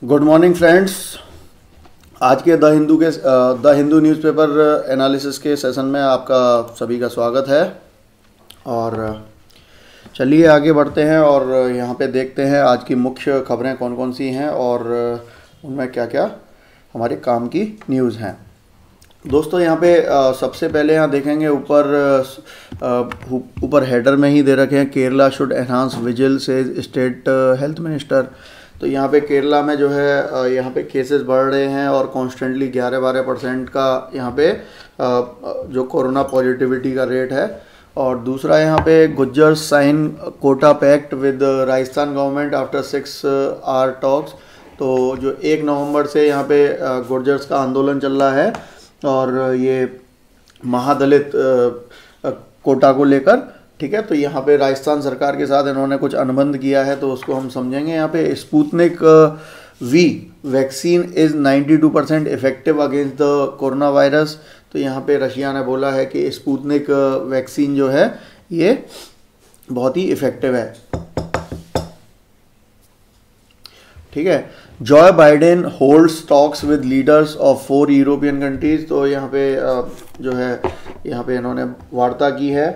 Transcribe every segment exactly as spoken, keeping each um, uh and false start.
Good morning friends. आज के the Hindu के द हिंदू न्यूज़पेपर एनालिसिस के सेशन में आपका सभी का स्वागत है। और चलिए आगे बढ़ते हैं और यहाँ पे देखते हैं आज की मुख्य खबरें कौन कौन सी हैं और उनमें क्या क्या हमारे काम की न्यूज़ हैं। दोस्तों यहाँ पे सबसे पहले यहाँ देखेंगे ऊपर ऊपर हेडर में ही दे रखे हैं, Kerala should enhance vigil says state health minister. तो यहाँ पे केरला में जो है यहाँ पे केसेस बढ़ रहे हैं और कॉन्स्टेंटली ग्यारह बारह परसेंट का यहाँ पे जो कोरोना पॉजिटिविटी का रेट है। और दूसरा यहाँ पे Gujjar sign quota pact with Rajasthan government after six hour talks. तो जो एक नवंबर से यहाँ पे गुर्जर्स का आंदोलन चल रहा है और ये महादलित कोटा को लेकर, ठीक है। तो यहाँ पे राजस्थान सरकार के साथ इन्होंने कुछ अनुबंध किया है, तो उसको हम समझेंगे। यहाँ पे Sputnik V vaccine is ninety two percent effective against the corona virus. तो यहाँ पे रशिया ने बोला है कि स्पुतनिक वैक्सीन जो है ये बहुत ही इफेक्टिव है, ठीक है। Joe Biden holds talks with leaders of four European countries. तो यहाँ पे जो है यहाँ पे इन्होंने वार्ता की है।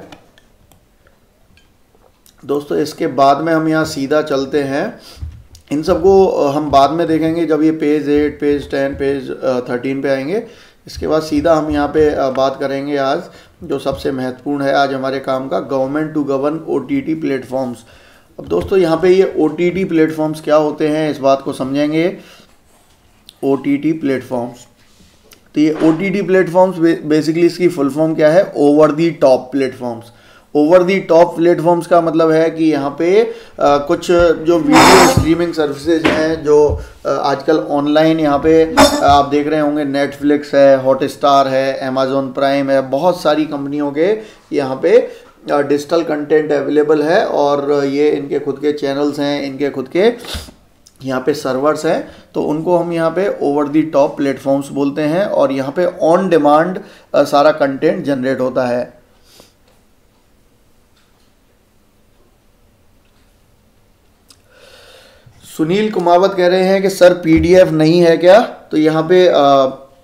दोस्तों इसके बाद में हम यहाँ सीधा चलते हैं, इन सबको हम बाद में देखेंगे जब ये page eight page ten page thirteen पे आएंगे। इसके बाद सीधा हम यहाँ पे बात करेंगे आज जो सबसे महत्वपूर्ण है आज हमारे काम का, government to govern OTT platforms. अब दोस्तों यहाँ पे ये ओटीटी प्लेटफॉर्म्स क्या होते हैं इस बात को समझेंगे। ओटीटी प्लेटफॉर्म्स, तो ये ओटीटी प्लेटफॉर्म्स बेसिकली इसकी फुल फॉर्म क्या है, over the top platforms. Over the top platforms का मतलब है कि यहाँ पे आ, कुछ जो वीडियो स्ट्रीमिंग सर्विसेज हैं जो आ, आजकल ऑनलाइन यहाँ पे आप देख रहे होंगे, नेटफ्लिक्स है, हॉटस्टार है, अमेजोन प्राइम है, बहुत सारी कंपनियों के यहाँ पे डिजिटल कंटेंट अवेलेबल है और ये इनके खुद के चैनल्स हैं, इनके खुद के यहाँ पे सर्वर्स हैं। तो उनको हम यहाँ पे ओवर दी टॉप प्लेटफॉर्म्स बोलते हैं और यहाँ पे ऑन डिमांड सारा कंटेंट जनरेट होता है। सुनील कुमावत कह रहे हैं कि सर पीडीएफ नहीं है क्या। तो यहाँ पे आ,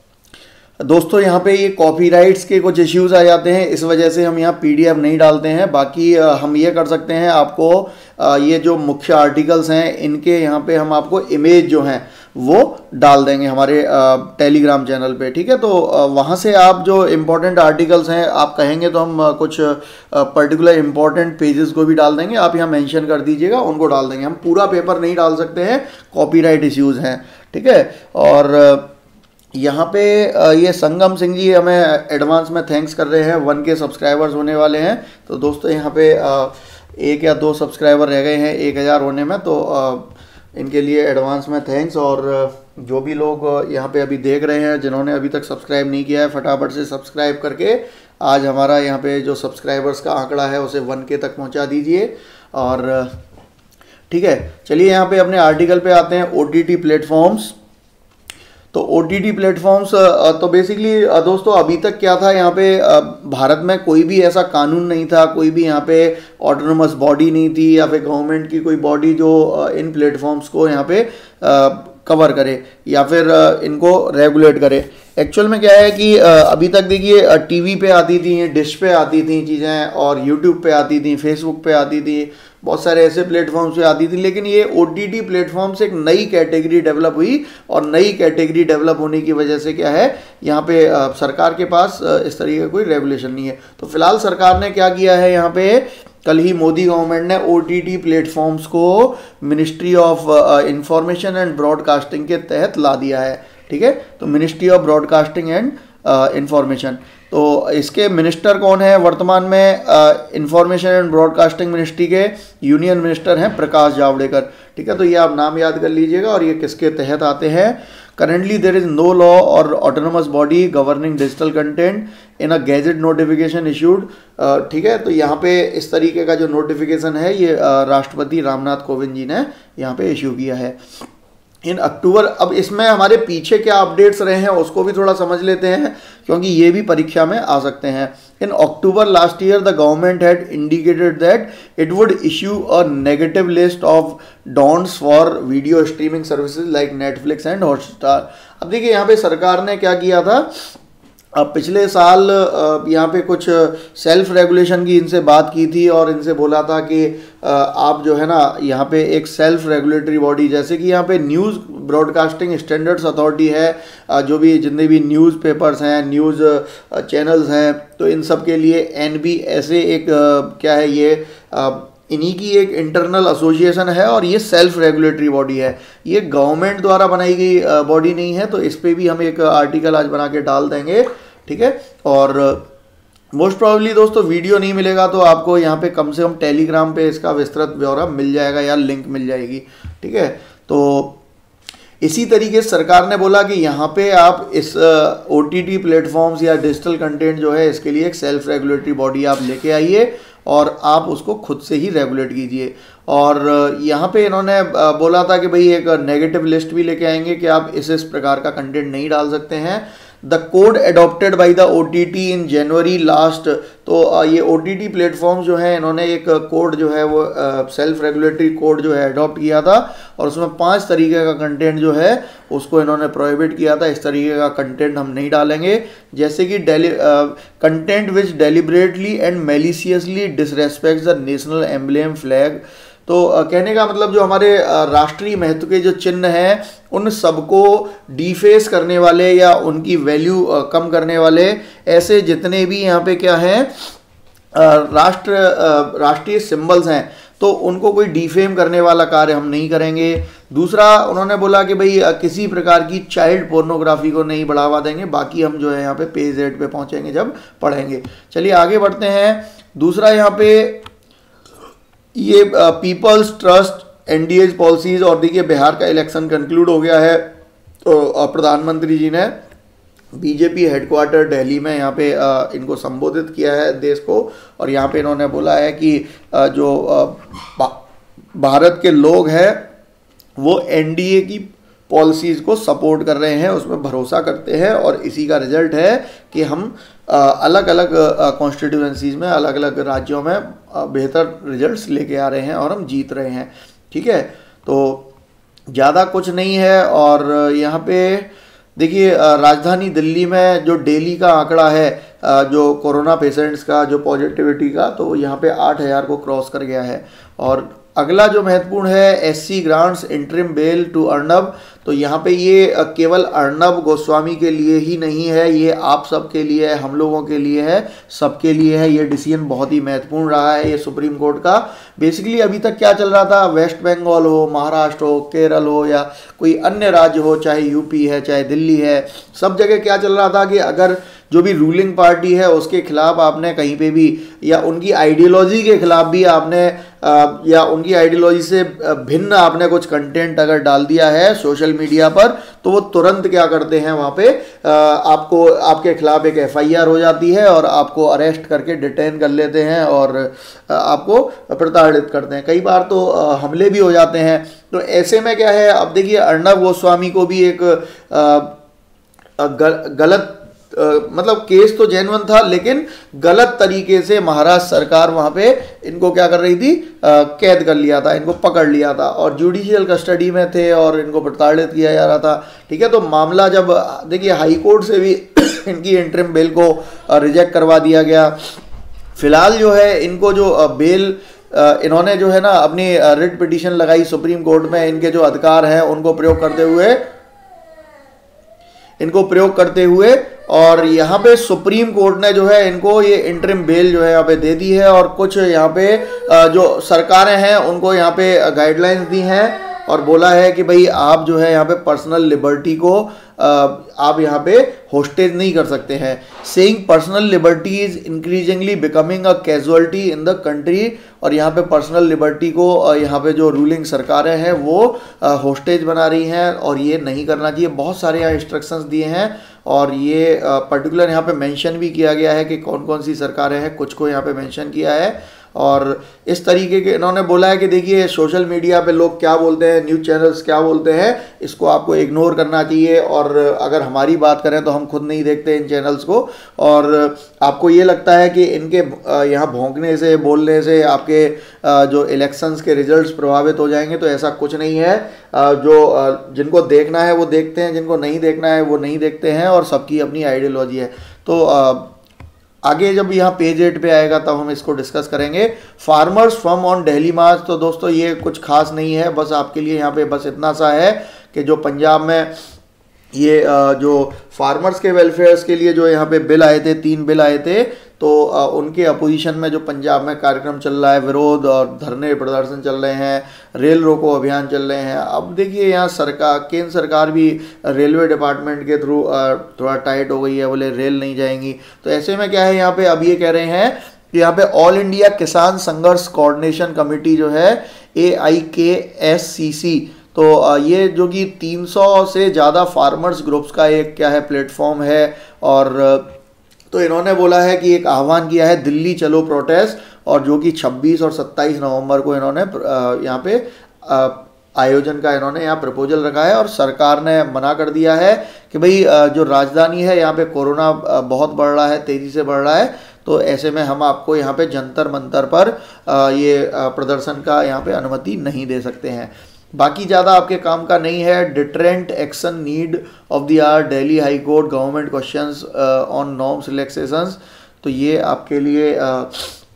दोस्तों यहाँ पे ये कॉपीराइट्स के कुछ इश्यूज आ जाते हैं, इस वजह से हम यहाँ पीडीएफ नहीं डालते हैं। बाकी आ, हम ये कर सकते हैं, आपको आ, ये जो मुख्य आर्टिकल्स हैं इनके यहाँ पे हम आपको इमेज जो हैं वो डाल देंगे हमारे टेलीग्राम चैनल पे, ठीक है। तो वहाँ से आप जो इम्पोर्टेंट आर्टिकल्स हैं आप कहेंगे तो हम कुछ पर्टिकुलर इम्पोर्टेंट पेजेस को भी डाल देंगे, आप यहाँ मेंशन कर दीजिएगा, उनको डाल देंगे। हम पूरा पेपर नहीं डाल सकते हैं, कॉपीराइट इश्यूज हैं, ठीक है। और यहाँ पे ये संगम सिंह जी हमें एडवांस में थैंक्स कर रहे हैं, वन के सब्सक्राइबर्स होने वाले हैं। तो दोस्तों यहाँ पे एक या दो सब्सक्राइबर रह गए हैं एक हज़ार होने में, तो इनके लिए एडवांस में थैंक्स। और जो भी लोग यहाँ पे अभी देख रहे हैं जिन्होंने अभी तक सब्सक्राइब नहीं किया है, फटाफट से सब्सक्राइब करके आज हमारा यहाँ पे जो सब्सक्राइबर्स का आंकड़ा है उसे वन के तक पहुँचा दीजिए। और ठीक है, चलिए यहाँ पे अपने आर्टिकल पे आते हैं, ओटीटी प्लेटफॉर्म्स। तो ओटीटी प्लेटफॉर्म्स तो बेसिकली दोस्तों अभी तक क्या था, यहाँ पे भारत में कोई भी ऐसा कानून नहीं था, कोई भी यहाँ पे ऑटोनोमस बॉडी नहीं थी या फिर गवर्नमेंट की कोई बॉडी जो इन प्लेटफॉर्म्स को यहाँ पे कवर करे या फिर इनको रेगुलेट करे। एक्चुअल में क्या है कि अभी तक देखिए टीवी पे आती थी, डिश पे आती थी चीज़ें, और यूट्यूब पे आती थी, फेसबुक पे आती थी, बहुत सारे ऐसे प्लेटफॉर्म्स पे आती थी। लेकिन ये ओटीटी प्लेटफॉर्म्स एक नई कैटेगरी डेवलप हुई और नई कैटेगरी डेवलप होने की वजह से क्या है, यहाँ पे सरकार के पास इस तरीके का कोई रेगुलेशन नहीं है। तो फिलहाल सरकार ने क्या किया है, यहाँ पे कल ही मोदी गवर्नमेंट ने ओटीटी प्लेटफॉर्म्स को ministry of information and broadcasting के तहत ला दिया है, ठीक है। तो ministry of broadcasting and information, तो इसके मिनिस्टर कौन है वर्तमान में, इंफॉर्मेशन एंड ब्रॉडकास्टिंग मिनिस्ट्री के यूनियन मिनिस्टर हैं प्रकाश जावड़ेकर, ठीक है। तो ये आप नाम याद कर लीजिएगा और ये किसके तहत आते हैं। Currently there is no law or autonomous body governing digital content in a gazette notification issued, ठीक है। तो यहाँ पे इस तरीके का जो नोटिफिकेशन है ये राष्ट्रपति रामनाथ कोविंद जी ने यहाँ पे इशू किया है। इन अक्टूबर, अब इसमें हमारे पीछे क्या अपडेट्स रहे हैं उसको भी थोड़ा समझ लेते हैं, क्योंकि ये भी परीक्षा में आ सकते हैं। In October last year the government had indicated that it would issue a negative list of don'ts for video streaming services like Netflix and Hotstar. अब देखिए यहाँ पे सरकार ने क्या किया था, अब पिछले साल यहाँ पे कुछ सेल्फ रेगुलेशन की इनसे बात की थी और इनसे बोला था कि आप जो है ना यहाँ पे एक सेल्फ रेगुलेटरी बॉडी, जैसे कि यहाँ पे न्यूज़ ब्रॉडकास्टिंग स्टैंडर्ड्स अथॉरिटी है, जो भी जितने भी न्यूज़ पेपर्स हैं, न्यूज़ चैनल्स हैं, तो इन सब के लिए एन बी ऐसे एक क्या है ये इन्हीं की एक इंटरनल एसोसिएशन है और ये सेल्फ रेगुलेटरी बॉडी है, ये गवर्नमेंट द्वारा बनाई गई बॉडी नहीं है। तो इस पर भी हम एक आर्टिकल आज बना के डाल देंगे, ठीक है। और मोस्ट प्रोबेबली दोस्तों वीडियो नहीं मिलेगा तो आपको यहाँ पे कम से कम टेलीग्राम पे इसका विस्तृत ब्यौरा मिल जाएगा या लिंक मिल जाएगी, ठीक है। तो इसी तरीके से सरकार ने बोला कि यहाँ पे आप इस ओ टी टी प्लेटफॉर्म्स या डिजिटल कंटेंट जो है इसके लिए एक सेल्फ रेगुलेटरी बॉडी आप लेके आइए और आप उसको खुद से ही रेगुलेट कीजिए। और यहाँ पे इन्होंने बोला था कि भाई एक नेगेटिव लिस्ट भी लेके आएंगे कि आप इस इस प्रकार का कंटेंट नहीं डाल सकते हैं। The code adopted by the O T T in January last, तो ये ओ टी टी प्लेटफॉर्म जो है इन्होंने एक कोड जो है वो सेल्फ रेगुलेटरी कोड जो है अडॉप्ट किया था और उसमें पांच तरीके का कंटेंट जो है उसको इन्होंने प्रोहिबिट किया था, इस तरीके का कंटेंट हम नहीं डालेंगे, जैसे कि content which deliberately and maliciously disrespects the national emblem flag. तो कहने का मतलब जो हमारे राष्ट्रीय महत्व के जो चिन्ह हैं उन सबको डिफेस करने वाले या उनकी वैल्यू कम करने वाले ऐसे जितने भी यहाँ पे क्या हैं राष्ट्र राष्ट्रीय सिंबल्स हैं तो उनको कोई डिफेम करने वाला कार्य हम नहीं करेंगे। दूसरा उन्होंने बोला कि भाई किसी प्रकार की चाइल्ड पोर्नोग्राफी को नहीं बढ़ावा देंगे, बाकी हम जो है यहाँ पे पेज एड पे पहुँचेंगे जब पढ़ेंगे। चलिए आगे बढ़ते हैं। दूसरा यहाँ पे ये पीपल्स ट्रस्ट एनडीए पॉलिसीज, और देखिए बिहार का इलेक्शन कंक्लूड हो गया है तो प्रधानमंत्री जी ने बीजेपी हेडक्वार्टर दिल्ली में यहाँ पे आ, इनको संबोधित किया है देश को, और यहाँ पे इन्होंने बोला है कि आ, जो आ, भारत के लोग हैं वो एनडीए की पॉलिसीज़ को सपोर्ट कर रहे हैं, उसमें भरोसा करते हैं और इसी का रिजल्ट है कि हम अलग अलग कॉन्स्टिट्यूएंसीज़ में अलग अलग राज्यों में बेहतर रिजल्ट्स लेके आ रहे हैं और हम जीत रहे हैं, ठीक है। तो ज़्यादा कुछ नहीं है। और यहाँ पे देखिए राजधानी दिल्ली में जो डेली का आंकड़ा है जो कोरोना पेशेंट्स का जो पॉजिटिविटी का, तो यहाँ पे आठ हज़ार को क्रॉस कर गया है। और अगला जो महत्वपूर्ण है SC grants interim bail to Arnab, तो यहाँ पे ये केवल अर्नब गोस्वामी के लिए ही नहीं है, ये आप सब के लिए है, हम लोगों के लिए है, सबके लिए है। ये डिसीजन बहुत ही महत्वपूर्ण रहा है ये सुप्रीम कोर्ट का। बेसिकली अभी तक क्या चल रहा था, वेस्ट बंगाल हो, महाराष्ट्र हो, केरल हो या कोई अन्य राज्य हो, चाहे यूपी है चाहे दिल्ली है, सब जगह क्या चल रहा था कि अगर जो भी रूलिंग पार्टी है उसके खिलाफ आपने कहीं पे भी या उनकी आइडियोलॉजी के खिलाफ भी आपने या उनकी आइडियोलॉजी से भिन्न आपने कुछ कंटेंट अगर डाल दिया है सोशल मीडिया पर, तो वो तुरंत क्या करते हैं वहाँ पे आपको आपके खिलाफ एक एफ आई आर हो जाती है और आपको अरेस्ट करके डिटेन कर लेते हैं और आपको प्रताड़ित करते हैं। कई बार तो हमले भी हो जाते हैं। तो ऐसे में क्या है, अब देखिए अर्नब गोस्वामी को भी एक गलत Uh, मतलब केस तो जेन्युइन था लेकिन गलत तरीके से महाराष्ट्र सरकार वहां पे इनको क्या कर रही थी, uh, कैद कर लिया था, इनको पकड़ लिया था और जुडिशियल कस्टडी में थे और इनको प्रताड़ित किया जा रहा था, ठीक है। तो मामला जब देखिए हाई कोर्ट से भी इनकी इंटरिम बेल को रिजेक्ट करवा दिया गया। फिलहाल जो है इनको जो बेल इन्होंने जो है ना अपनी रिट पिटीशन लगाई सुप्रीम कोर्ट में, इनके जो अधिकार हैं उनको प्रयोग करते हुए इनको प्रयोग करते हुए और यहाँ पे सुप्रीम कोर्ट ने जो है इनको ये इंटरिम बेल जो है यहाँ पे दे दी है। और कुछ यहाँ पे जो सरकारें हैं उनको यहाँ पे गाइडलाइंस दी हैं और बोला है कि भाई आप जो है यहाँ पे पर्सनल लिबर्टी को आप यहाँ पे होस्टेज नहीं कर सकते हैं। Saying personal liberty is increasingly becoming a casualty in the country, और यहाँ पे पर्सनल लिबर्टी को यहाँ पे जो रूलिंग सरकारें हैं वो होस्टेज बना रही हैं और ये नहीं करना चाहिए। बहुत सारे यहाँ इंस्ट्रक्शंस दिए हैं और ये पर्टिकुलर यहाँ पे मेंशन भी किया गया है कि कौन कौन सी सरकारें हैं, कुछ को यहाँ पे मेंशन किया है। और इस तरीके के इन्होंने बोला है कि देखिए सोशल मीडिया पे लोग क्या बोलते हैं, न्यूज़ चैनल्स क्या बोलते हैं, इसको आपको इग्नोर करना चाहिए। और अगर हमारी बात करें तो हम खुद नहीं देखते इन चैनल्स को, और आपको ये लगता है कि इनके यहाँ भौंकने से, बोलने से आपके जो इलेक्शंस के रिजल्ट्स प्रभावित हो जाएंगे, तो ऐसा कुछ नहीं है। जो जिनको देखना है वो देखते हैं, जिनको नहीं देखना है वो नहीं देखते हैं, और सबकी अपनी आइडियोलॉजी है। तो आगे जब यहाँ पेज एट पे आएगा तब हम इसको डिस्कस करेंगे। Farmers from on Delhi march, तो दोस्तों ये कुछ खास नहीं है, बस आपके लिए यहाँ पे बस इतना सा है कि जो पंजाब में ये जो फार्मर्स के वेलफेयर्स के लिए जो यहाँ पे बिल आए थे, तीन बिल आए थे, तो उनके अपोजिशन में जो पंजाब में कार्यक्रम चल रहा है, विरोध और धरने प्रदर्शन चल रहे हैं, रेल रोको अभियान चल रहे हैं। अब देखिए यहाँ सरकार, केंद्र सरकार भी रेलवे डिपार्टमेंट के थ्रू थोड़ा टाइट हो गई है, बोले रेल नहीं जाएंगी। तो ऐसे में क्या है, यहाँ पे अब ये कह रहे हैं कि यहाँ पे ऑल इंडिया किसान संघर्ष कोऑर्डिनेशन कमेटी जो है, ए आई के एस सी सी, तो ये जो कि तीन सौ से ज़्यादा फार्मर्स ग्रुप्स का एक क्या है प्लेटफॉर्म है, और तो इन्होंने बोला है कि एक आह्वान किया है दिल्ली चलो प्रोटेस्ट, और जो कि छब्बीस और सत्ताईस नवंबर को इन्होंने यहाँ पे आयोजन का इन्होंने यहाँ प्रपोजल रखा है। और सरकार ने मना कर दिया है कि भाई जो राजधानी है यहाँ पे कोरोना बहुत बढ़ रहा है, तेज़ी से बढ़ रहा है, तो ऐसे में हम आपको यहाँ पे जंतर मंतर पर ये प्रदर्शन का यहाँ पे अनुमति नहीं दे सकते हैं। बाकी ज़्यादा आपके काम का नहीं है। Deterrent action need of the hour, Delhi high court government questions on norms relaxations, तो ये आपके लिए uh,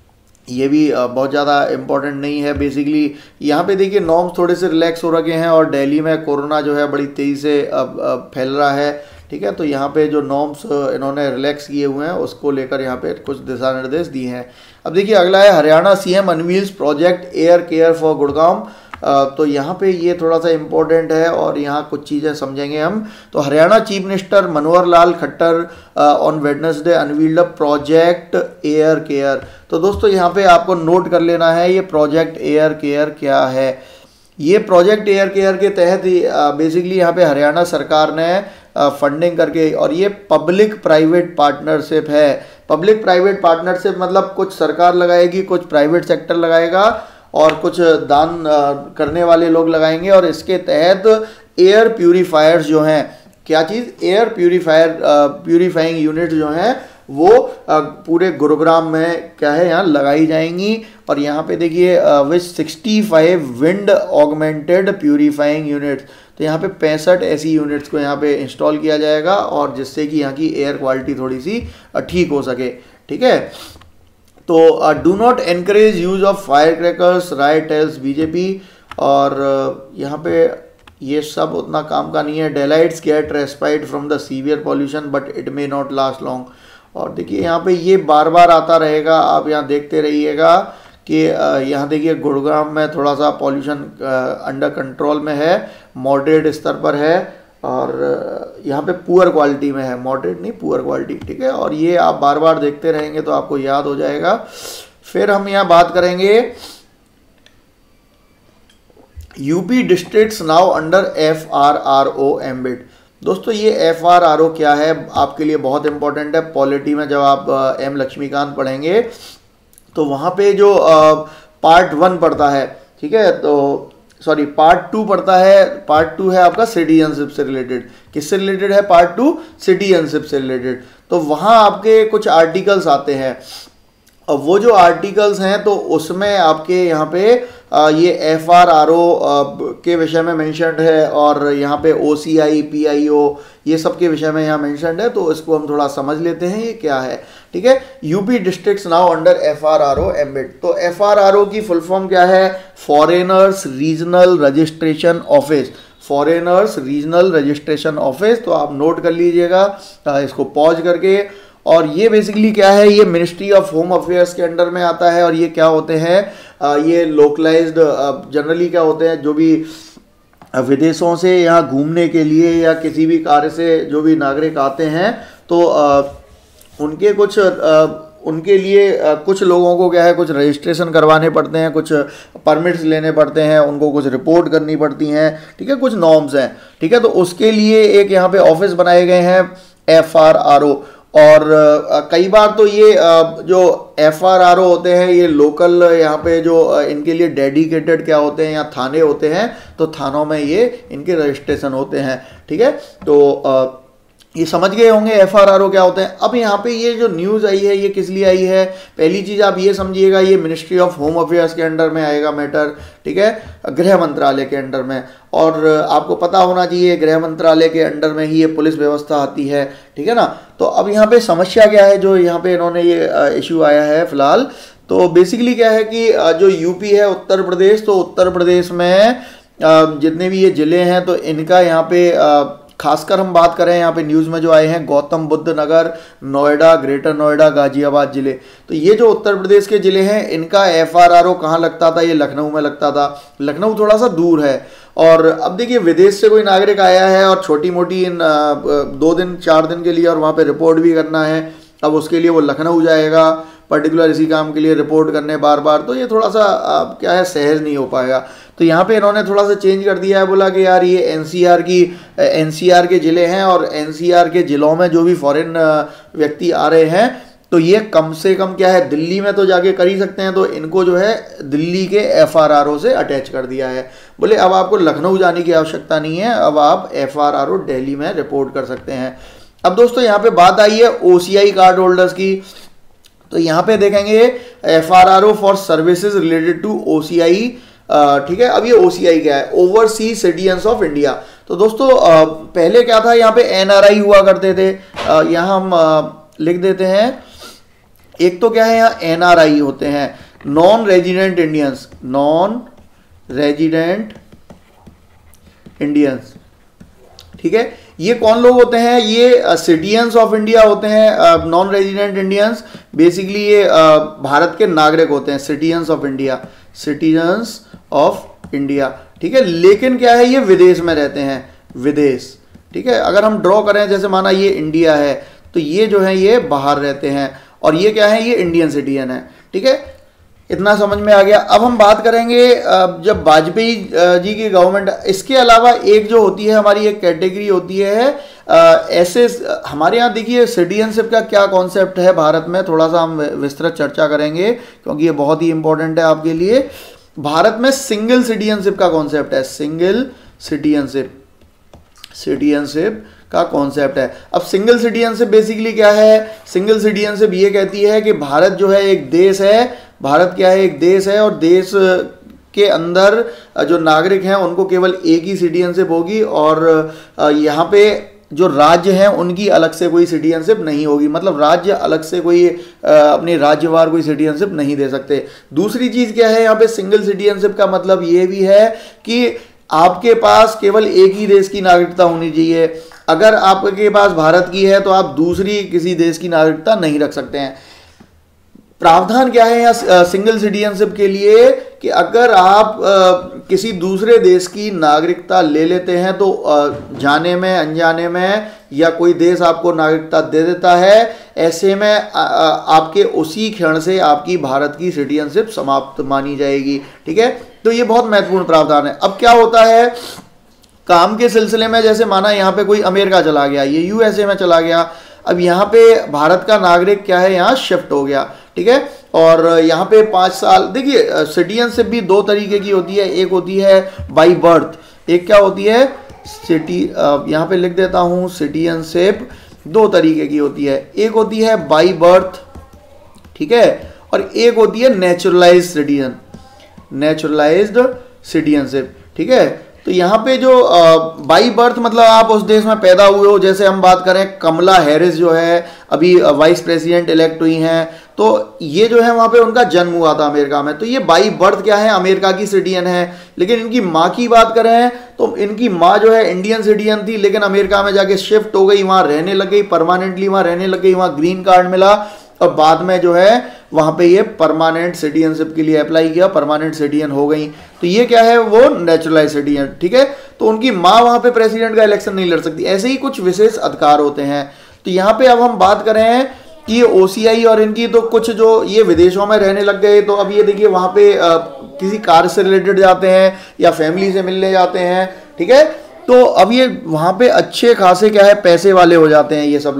ये भी uh, बहुत ज़्यादा इम्पोर्टेंट नहीं है। बेसिकली यहाँ पे देखिए नॉर्म्स थोड़े से रिलैक्स हो रखे हैं, और दिल्ली में कोरोना जो है बड़ी तेज़ी से अब अब फैल रहा है, ठीक है। तो यहाँ पे जो नॉर्म्स इन्होंने रिलैक्स किए हुए हैं उसको लेकर यहाँ पे कुछ दिशा निर्देश दिए हैं। अब देखिए अगला है Haryana CM unveils project air care for Gurgaon. तो यहाँ पे ये थोड़ा सा इम्पोर्टेंट है, और यहाँ कुछ चीज़ें समझेंगे हम। तो Haryana chief minister Manohar Lal Khattar on Wednesday unveiled project air care. तो दोस्तों यहाँ पे आपको नोट कर लेना है ये प्रोजेक्ट एयर केयर क्या है। ये प्रोजेक्ट एयर केयर के तहत बेसिकली यहाँ पे हरियाणा सरकार ने फंडिंग करके, और ये पब्लिक प्राइवेट पार्टनरशिप है। पब्लिक प्राइवेट पार्टनरशिप मतलब कुछ सरकार लगाएगी, कुछ प्राइवेट सेक्टर लगाएगा, और कुछ दान करने वाले लोग लगाएंगे। और इसके तहत एयर प्यूरीफायर्स जो हैं, क्या चीज़, एयर प्यूरीफायर प्यूरीफाइंग यूनिट जो हैं वो पूरे गुरुग्राम में क्या है यहाँ लगाई जाएंगी। और यहाँ पे देखिए which sixty five wind augmented purifying units, तो यहाँ पे पैंसठ ऐसी यूनिट्स को यहाँ पे इंस्टॉल किया जाएगा, और जिससे कि यहाँ की एयर क्वालिटी थोड़ी सी ठीक हो सके, ठीक है। तो do not encourage use of fire crackers, right tells BJP. और uh, यहाँ पे ये सब उतना काम का नहीं है। Delhiites get respite from the severe pollution but it may not last long. और देखिए यहाँ पे ये बार बार आता रहेगा, आप यहाँ देखते रहिएगा कि uh, यहाँ देखिए गुड़गांव में थोड़ा सा पॉल्यूशन अंडर कंट्रोल में है, मॉडरेट स्तर पर है, और यहाँ पे पुअर क्वालिटी में है, मॉडरेट नहीं पुअर क्वालिटी, ठीक है। और ये आप बार बार देखते रहेंगे तो आपको याद हो जाएगा। फिर हम यहाँ बात करेंगे UP districts now under F R R O ambit. दोस्तों ये एफ आर आर ओ क्या है, आपके लिए बहुत इंपॉर्टेंट है। पॉलिटी में जब आप एम लक्ष्मीकांत पढ़ेंगे तो वहाँ पे जो पार्ट वन पढ़ता है, ठीक है, तो सॉरी पार्ट टू पढ़ता है। पार्ट टू है आपका सिटीजनशिप से रिलेटेड। किससे रिलेटेड है पार्ट टू? सिटीजनशिप से रिलेटेड। तो वहाँ आपके कुछ आर्टिकल्स आते हैं, और वो जो आर्टिकल्स हैं तो उसमें आपके यहाँ पे ये एफ आर आर ओ के विषय में मेंशन्ड है, और यहाँ पे ओ सी आई, पी आई ओ ये सब के विषय में यहाँ मेंशन्ड है। तो इसको हम थोड़ा समझ लेते हैं ये क्या है, ठीक है। UP districts now under F R R O ambit. तो एफ आर आर ओ की फुल फॉर्म क्या है? Foreigners regional registration office. Foreigners regional registration office, तो आप नोट कर लीजिएगा इसको पॉज करके। और ये बेसिकली क्या है, ये मिनिस्ट्री ऑफ होम अफेयर्स के अंडर में आता है। और ये क्या होते हैं, ये लोकलाइज्ड जनरली क्या होते हैं, जो भी विदेशों से यहाँ घूमने के लिए या किसी भी कार्य से जो भी नागरिक आते हैं, तो उनके कुछ उनके लिए कुछ लोगों को क्या है, कुछ रजिस्ट्रेशन करवाने पड़ते हैं, कुछ परमिट्स लेने पड़ते हैं, उनको कुछ रिपोर्ट करनी पड़ती हैं, ठीक है, कुछ नॉर्म्स हैं, ठीक है। तो उसके लिए एक यहाँ पे ऑफिस बनाए गए हैं एफ आर आर ओ। और कई बार तो ये जो एफ आर आर ओ होते हैं ये लोकल यहाँ पे जो इनके लिए डेडिकेटेड क्या होते हैं या थाने होते हैं, तो थानों में ये इनके रजिस्ट्रेशन होते हैं। ठीक है, तो ये समझ गए होंगे एफ आर आर ओ क्या होते हैं। अब यहाँ पे ये जो न्यूज़ आई है ये किस लिए आई है, पहली चीज़ आप ये समझिएगा, ये मिनिस्ट्री ऑफ होम अफेयर्स के अंडर में आएगा मैटर। ठीक है, गृह मंत्रालय के अंडर में, और आपको पता होना चाहिए गृह मंत्रालय के अंडर में ही ये पुलिस व्यवस्था आती है। ठीक है ना, तो अब यहाँ पे समस्या क्या है जो यहाँ पे इन्होंने ये इशू आया है फिलहाल, तो बेसिकली क्या है कि जो यूपी है, उत्तर प्रदेश, तो उत्तर प्रदेश में जितने भी ये ज़िले हैं तो इनका यहाँ पे खासकर हम बात करें यहाँ पे न्यूज़ में जो आए हैं गौतम बुद्ध नगर, नोएडा, ग्रेटर नोएडा, गाजियाबाद ज़िले, तो ये जो उत्तर प्रदेश के ज़िले हैं इनका एफ आर आर ओ कहाँ लगता था, ये लखनऊ में लगता था। लखनऊ थोड़ा सा दूर है, और अब देखिए विदेश से कोई नागरिक आया है और छोटी मोटी इन दो दिन चार दिन के लिए और वहाँ पे रिपोर्ट भी करना है, अब उसके लिए वो लखनऊ जाएगा पर्टिकुलर इसी काम के लिए रिपोर्ट करने बार बार, तो ये थोड़ा सा क्या है सहज नहीं हो पाएगा। तो यहाँ पे इन्होंने थोड़ा सा चेंज कर दिया है, बोला कि यार ये एन सी आर की एन सी आर के ज़िले हैं और एन सी आर के ज़िलों में जो भी फॉरेन व्यक्ति आ रहे हैं तो ये कम से कम क्या है दिल्ली में तो जाके कर ही सकते हैं, तो इनको जो है दिल्ली के एफ आर आर ओ से अटैच कर दिया है। बोले अब आपको लखनऊ जाने की आवश्यकता नहीं है, अब आप F R R O Delhi में रिपोर्ट कर सकते हैं। अब दोस्तों यहाँ पे बात आई है ओ सी आई कार्ड होल्डर्स की, तो यहाँ पे देखेंगे F R R O for services related to O C I. ठीक है, अब ये ओ सी आई क्या है, ओवरसीज सिटीजन्स ऑफ इंडिया। तो दोस्तों आ, पहले क्या था, यहाँ पे एन आर आई हुआ करते थे, यहाँ हम आ, लिख देते हैं, एक तो क्या है यहाँ एन आर आई होते हैं, non resident Indians, non resident Indians. ठीक है, ये कौन लोग होते हैं, ये सिटीजन्स ऑफ इंडिया होते हैं। नॉन रेजिडेंट इंडियंस बेसिकली ये uh, भारत के नागरिक होते हैं, citizens of India, citizens of India. ठीक है, लेकिन क्या है ये विदेश में रहते हैं, विदेश। ठीक है, अगर हम ड्रॉ करें जैसे माना ये इंडिया है तो ये जो है ये बाहर रहते हैं, और ये क्या है ये इंडियन सिटीजन है। ठीक है, इतना समझ में आ गया। अब हम बात करेंगे जब वाजपेयी जी की गवर्नमेंट, इसके अलावा एक जो होती है हमारी एक कैटेगरी होती है ऐसे, हमारे यहाँ देखिए सिटीजनशिप का क्या कॉन्सेप्ट है भारत में, थोड़ा सा हम विस्तृत चर्चा करेंगे क्योंकि ये बहुत ही इंपॉर्टेंट है आपके लिए। भारत में सिंगल सिटीजनशिप का कॉन्सेप्ट है, सिंगल सिटीजनशिप, सिटीजनशिप का कॉन्सेप्ट है। अब सिंगल सिटीजनशिप बेसिकली क्या है, सिंगल सिटीजनशिप ये कहती है कि भारत जो है एक देश है, भारत क्या है एक देश है, और देश के अंदर जो नागरिक हैं उनको केवल एक ही सिटीजनशिप होगी, और यहाँ पे जो राज्य हैं उनकी अलग से कोई सिटीजनशिप नहीं होगी, मतलब राज्य अलग से कोई अपने राज्यवार कोई सिटीजनशिप नहीं दे सकते। दूसरी चीज़ क्या है यहाँ पे सिंगल सिटीजनशिप का मतलब ये भी है कि आपके पास केवल एक ही देश की नागरिकता होनी चाहिए। अगर आपके पास भारत की है तो आप दूसरी किसी देश की नागरिकता नहीं रख सकते हैं। प्रावधान क्या है यहाँ सिंगल सिटीजनशिप के लिए कि अगर आप आ, किसी दूसरे देश की नागरिकता ले लेते हैं तो आ, जाने में अनजाने में या कोई देश आपको नागरिकता दे देता है, ऐसे में आ, आ, आपके उसी क्षण से आपकी भारत की सिटीजनशिप समाप्त मानी जाएगी। ठीक है, तो ये बहुत महत्वपूर्ण प्रावधान है। अब क्या होता है काम के सिलसिले में, जैसे माना यहाँ पे कोई अमेरिका चला गया, ये यू एस ए में चला गया, अब यहाँ पे भारत का नागरिक क्या है यहाँ शिफ्ट हो गया। ठीक है, और यहाँ पे पाँच साल, देखिए सिटीजनशिप भी दो तरीके की होती है, एक होती है बाई बर्थ, एक क्या होती है सिटी, यहाँ पे लिख देता हूँ सिटीजनशिप दो तरीके की होती है, एक होती है बाई बर्थ, ठीक है, और एक होती है नेचुरलाइज्ड सिटीजन, नेचुरलाइज्ड सिटीजनशिप। ठीक है, तो यहाँ पे जो बाई बर्थ मतलब आप उस देश में पैदा हुए हो, जैसे हम बात करें कमला हैरिस जो है अभी वाइस प्रेसिडेंट इलेक्ट हुई हैं, तो ये जो है वहाँ पे उनका जन्म हुआ था अमेरिका में, तो ये बाई बर्थ क्या है अमेरिका की सिटीजन है। लेकिन इनकी माँ की बात करें तो इनकी माँ जो है इंडियन सिटीजन थी, लेकिन अमेरिका में जाके शिफ्ट हो गई, वहाँ रहने लग गई, परमानेंटली वहाँ रहने लग गई, वहाँ ग्रीन कार्ड मिला, और बाद में जो है वहाँ पे ये परमानेंट सिटीजनशिप के लिए अप्लाई किया, परमानेंट सिटीजन हो गई। तो ये क्या है वो नेचुरलाइज सिटीजन। ठीक है, तो उनकी माँ वहाँ पे प्रेसिडेंट का इलेक्शन नहीं लड़ सकती, ऐसे ही कुछ विशेष अधिकार होते हैं। तो यहाँ पे अब हम बात करें कि ये ओ सी आई और इनकी, तो कुछ जो ये विदेशों में रहने लग गए, तो अब ये देखिए वहाँ पे आ, किसी कार्य से रिलेटेड जाते हैं या फैमिली से मिलने जाते हैं। ठीक है, तो अब ये वहाँ पे अच्छे खासे क्या है पैसे वाले हो जाते हैं ये सब लोग,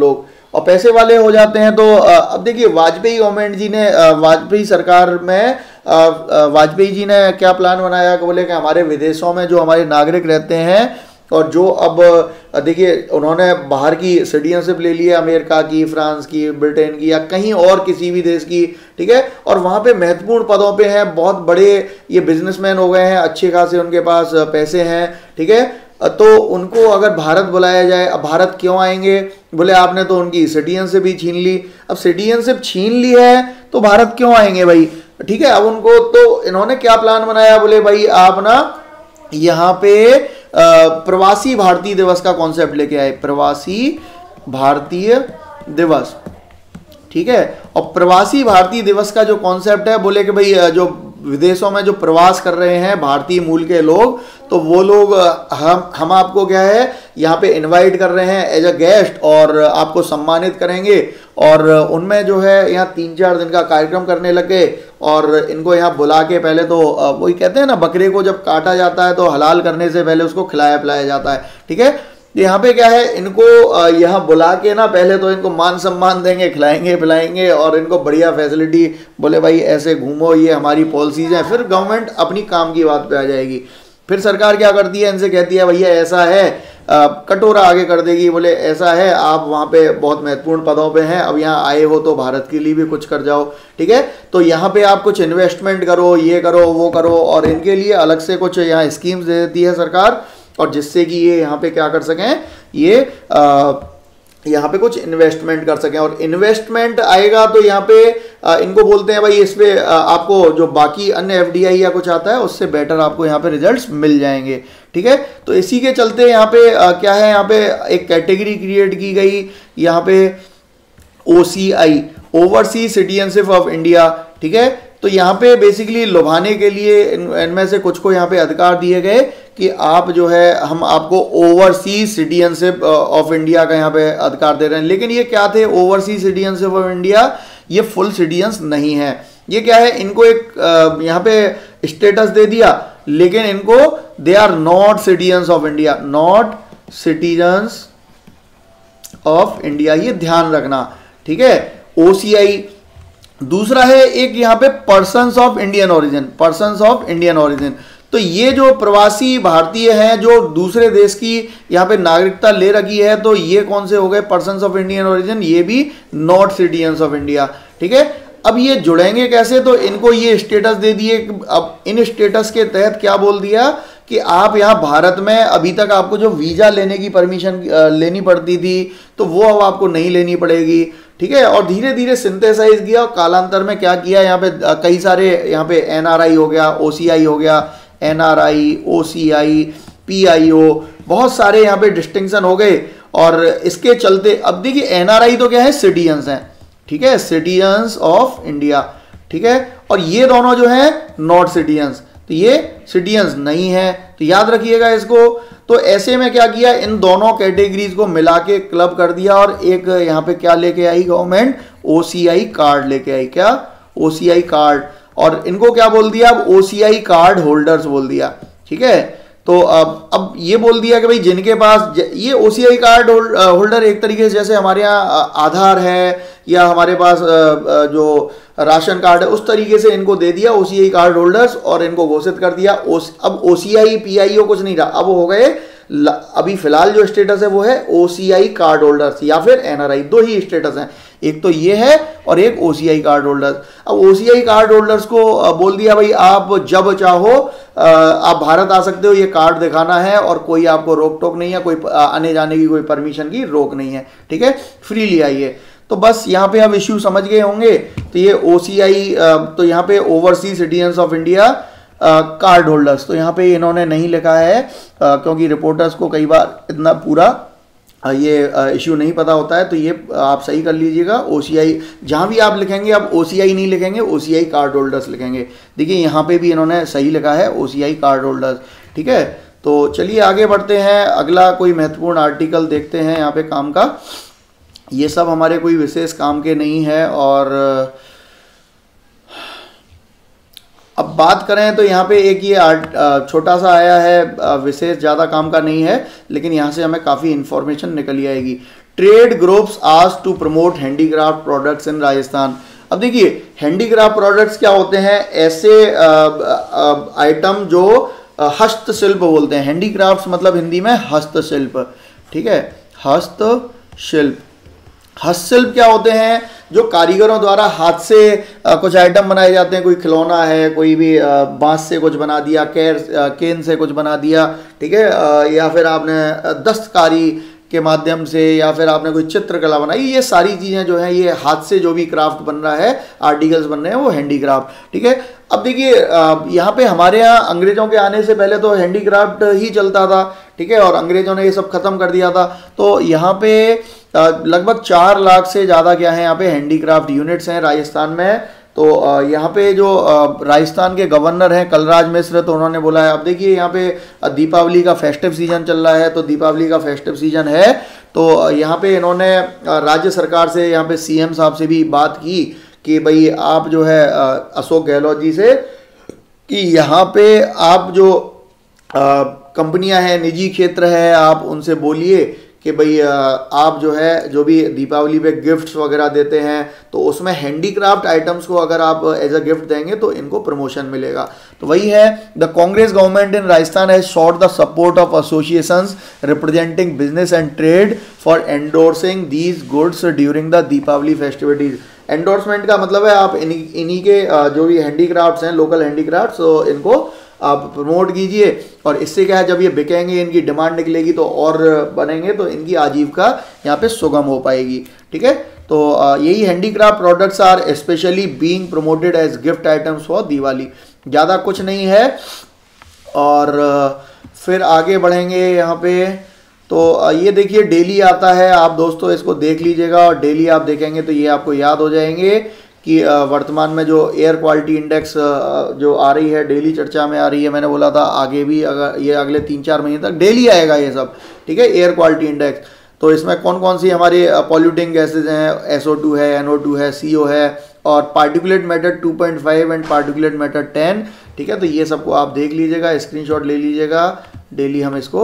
और पैसे वाले हो जाते हैं। तो अब देखिए वाजपेयी गवर्नमेंट जी ने, वाजपेयी सरकार में वाजपेयी जी ने क्या प्लान बनाया कि बोले कि हमारे विदेशों में जो हमारे नागरिक रहते हैं और जो अब देखिए उन्होंने बाहर की सिटीजनशिप ले ली है, अमेरिका की, फ्रांस की, ब्रिटेन की या कहीं और किसी भी देश की, ठीक है, और वहाँ पे महत्वपूर्ण पदों पे हैं, बहुत बड़े ये बिजनेसमैन हो गए हैं, अच्छे खासे उनके पास पैसे हैं, ठीक है, तो उनको अगर भारत बुलाया जाए, अब भारत क्यों आएंगे, बोले आपने तो उनकी सिटीजनशिप ही छीन ली। अब सिटीजनशिप छीन ली है तो भारत क्यों आएंगे भाई, ठीक है। अब उनको तो इन्होंने क्या प्लान बनाया, बोले भाई आप ना यहाँ पे प्रवासी भारतीय दिवस का कॉन्सेप्ट लेके आए, प्रवासी भारतीय दिवस, ठीक है। और प्रवासी भारतीय दिवस का जो कॉन्सेप्ट है, बोले कि भाई जो विदेशों में जो प्रवास कर रहे हैं भारतीय मूल के लोग, तो वो लोग हम हम आपको क्या है यहाँ पे इनवाइट कर रहे हैं एज अ गेस्ट और आपको सम्मानित करेंगे। और उनमें जो है यहाँ तीन चार दिन का कार्यक्रम करने लगे और इनको यहाँ बुला के पहले तो वही कहते हैं ना, बकरे को जब काटा जाता है तो हलाल करने से पहले उसको खिलाया पिलाया जाता है, ठीक है। यहाँ पे क्या है, इनको यहाँ बुला के ना पहले तो इनको मान सम्मान देंगे, खिलाएंगे पिलाएंगे और इनको बढ़िया फैसिलिटी, बोले भाई ऐसे घूमो, ये हमारी पॉलिसीज हैं। फिर गवर्नमेंट अपनी काम की बात पे आ जाएगी। फिर सरकार क्या करती है, इनसे कहती है भैया ऐसा है, आ, कटोरा आगे कर देगी, बोले ऐसा है आप वहाँ पे बहुत महत्वपूर्ण पदों पे हैं, अब यहाँ आए हो तो भारत के लिए भी कुछ कर जाओ, ठीक है। तो यहाँ पे आप कुछ इन्वेस्टमेंट करो, ये करो वो करो, और इनके लिए अलग से कुछ यहाँ स्कीम्स दे देती है सरकार, और जिससे कि ये यहाँ पे क्या कर सकें, ये आ, यहाँ पे कुछ इन्वेस्टमेंट कर सकें। और इन्वेस्टमेंट आएगा तो यहाँ पे आ, इनको बोलते हैं भाई इस पे आ, आपको जो बाकी अन्य एफडीआई या कुछ आता है उससे बेटर आपको यहाँ पे रिजल्ट्स मिल जाएंगे, ठीक है। तो इसी के चलते यहाँ पे आ, क्या है, यहाँ पे एक कैटेगरी क्रिएट की गई, यहाँ पे OCI, overseas citizenship of India, ठीक है। तो यहाँ पे बेसिकली लुभाने के लिए इनमें से कुछ को यहाँ पे अधिकार दिए गए कि आप जो है हम आपको ओवरसीज सिटीजनशिप ऑफ इंडिया का यहाँ पे अधिकार दे रहे हैं। लेकिन ये क्या थे, ओवरसीज सिटीजनशिप ऑफ इंडिया, ये फुल सिटीजन्स नहीं है। ये क्या है, इनको एक यहाँ पे स्टेटस दे दिया, लेकिन इनको they are not citizens of India, not citizens of India, ये ध्यान रखना, ठीक है। ओसीआई। दूसरा है एक यहाँ पे persons of Indian origin, persons of Indian origin. तो ये जो प्रवासी भारतीय हैं जो दूसरे देश की यहाँ पे नागरिकता ले रखी है, तो ये कौन से हो गए, पर्सन्स ऑफ इंडियन ओरिजिन, ये भी नॉट सिटीजन्स ऑफ इंडिया, ठीक है। अब ये जुड़ेंगे कैसे, तो इनको ये स्टेटस दे दिए। अब इन स्टेटस के तहत क्या बोल दिया कि आप यहाँ भारत में, अभी तक आपको जो वीजा लेने की परमिशन लेनी पड़ती थी तो वो अब आपको नहीं लेनी पड़ेगी, ठीक है। और धीरे धीरे सिंथेसाइज किया और कालांतर में क्या किया, यहाँ पे कई सारे, यहाँ पे एनआरआई हो गया, ओसीआई हो गया, एनआरआई, ओसीआई, पीआईओ, बहुत सारे यहाँ पे डिस्टिंक्शन हो गए। और इसके चलते अब देखिए एनआरआई तो क्या है, सिटीजन्स हैं, ठीक है, सिटीजन्स ऑफ इंडिया, ठीक है। और ये दोनों जो है नॉट सिटीजन्स, तो ये सिटीजन्स नहीं है, तो याद रखिएगा इसको। तो ऐसे में क्या किया, इन दोनों कैटेगरीज को मिला के क्लब कर दिया और एक यहाँ पे क्या लेके आई गवर्नमेंट, ओसीआई कार्ड लेके आई, क्या, ओसीआई कार्ड। और इनको क्या बोल दिया, अब ओसीआई कार्ड होल्डर्स बोल दिया, ठीक है। तो अब अब ये बोल दिया कि भाई जिनके पास ये ओसीआई कार्ड होल्डर, एक तरीके से जैसे हमारे यहाँ आधार है या हमारे पास जो राशन कार्ड है, उस तरीके से इनको दे दिया ओसीआई कार्ड होल्डर्स और इनको घोषित कर दिया। अब ओसीआई पीआईओ कुछ नहीं रहा, अब हो गए, अभी फिलहाल जो स्टेटस है वो है ओसीआई कार्ड होल्डर्स या फिर एनआरआई, दो ही स्टेटस हैं, एक तो ये है और एक ओसीआई कार्ड होल्डर्स। अब ओसीआई कार्ड होल्डर्स को बोल दिया भाई आप जब चाहो आप भारत आ सकते हो, ये कार्ड दिखाना है और कोई आपको रोक टोक नहीं है, कोई आने जाने की कोई परमिशन की रोक नहीं है, ठीक है, फ्रीली आइए। तो बस यहाँ पे अब इश्यू समझ गए होंगे। तो ये ओसीआई, तो यहाँ पे overseas citizens of India card holders, तो यहाँ पे इन्होंने नहीं लिखा है आ, क्योंकि रिपोर्टर्स को कई बार इतना पूरा आ, ये इश्यू नहीं पता होता है, तो ये आप सही कर लीजिएगा। ओसीआई जहाँ भी आप लिखेंगे, आप ओसीआई नहीं लिखेंगे, ओसीआई कार्ड होल्डर्स लिखेंगे। देखिए यहाँ पे भी इन्होंने सही लिखा है, ओसीआई कार्ड होल्डर्स, ठीक है। तो चलिए आगे बढ़ते हैं, अगला कोई महत्वपूर्ण आर्टिकल देखते हैं यहाँ पे काम का। ये सब हमारे कोई विशेष काम के नहीं है। और अब बात करें तो यहाँ पे एक ये छोटा सा आया है, विशेष ज़्यादा काम का नहीं है, लेकिन यहाँ से हमें काफ़ी इन्फॉर्मेशन निकल आएगी। Trade groups asked to promote handicraft products in Rajasthan. अब देखिए हैंडीक्राफ्ट प्रोडक्ट्स क्या होते हैं, ऐसे आइटम जो हस्तशिल्प बोलते हैं। हैंडीक्राफ्ट्स मतलब हिंदी में हस्तशिल्प, ठीक है, हस्तशिल्प। हस्तशिल्प क्या होते हैं, जो कारीगरों द्वारा हाथ से आ, कुछ आइटम बनाए जाते हैं। कोई खिलौना है, कोई भी बांस से कुछ बना दिया, कैर केन से कुछ बना दिया, ठीक है, आ, या फिर आपने दस्तकारी के माध्यम से, या फिर आपने कोई चित्रकला बनाई। ये सारी चीज़ें जो हैं, ये हाथ से जो भी क्राफ्ट बन रहा है, आर्टिकल्स बन रहे हैं, वो हैंडीक्राफ्ट, ठीक है। अब देखिए यहाँ पे हमारे यहाँ अंग्रेजों के आने से पहले तो हैंडीक्राफ्ट ही चलता था, ठीक है, और अंग्रेजों ने ये सब खत्म कर दिया था। तो यहाँ पे लगभग चार लाख से ज़्यादा क्या है यहाँ पे हैंडीक्राफ्ट यूनिट्स हैं राजस्थान में। तो यहाँ पे जो राजस्थान के गवर्नर हैं कलराज मिश्र, तो उन्होंने बोला है, अब देखिए यहाँ पे दीपावली का फेस्टिव सीजन चल रहा है, तो दीपावली का फेस्टिव सीजन है, तो यहाँ पे इन्होंने राज्य सरकार से, यहाँ पे सीएम साहब से भी बात की कि भाई आप जो है अशोक गहलोत जी से, कि यहाँ पे आप जो कंपनियां हैं, निजी क्षेत्र है, आप उनसे बोलिए कि भाई आप जो है जो भी दीपावली पे गिफ्ट्स वगैरह देते हैं, तो उसमें हैंडीक्राफ्ट आइटम्स को अगर आप एज अ गिफ्ट देंगे तो इनको प्रमोशन मिलेगा। तो वही है, the Congress government in Rajasthan has sought the support of associations representing business and trade for endorsing these goods during the Deepavali festivities. Endorsement का मतलब है आप इन्हीं इन्हीं के जो भी हैंडीक्राफ्ट्स हैं, लोकल हैंडीक्राफ्ट्स, तो इनको आप प्रमोट कीजिए, और इससे क्या है, जब ये बिकेंगे, इनकी डिमांड निकलेगी तो और बनेंगे, तो इनकी आजीविका यहाँ पे सुगम हो पाएगी, ठीक है। तो यही handicraft products are specially being promoted as gift items for Diwali. ज़्यादा कुछ नहीं है। और फिर आगे बढ़ेंगे यहाँ पे, तो ये देखिए डेली आता है, आप दोस्तों इसको देख लीजिएगा, और डेली आप देखेंगे तो ये आपको याद हो जाएंगे कि वर्तमान में जो एयर क्वालिटी इंडेक्स जो आ रही है, डेली चर्चा में आ रही है। मैंने बोला था आगे भी, अगर ये अगले तीन चार महीने तक डेली आएगा ये सब, ठीक है, एयर क्वालिटी इंडेक्स। तो इसमें कौन कौन सी हमारी पॉल्यूटिंग गैसेज हैं, एस ओ टू है, एन ओ टू है, सी ओ है, और particulate matter two point five and particulate matter ten, ठीक है। तो ये सबको आप देख लीजिएगा, स्क्रीनशॉट ले लीजिएगा, डेली हम इसको।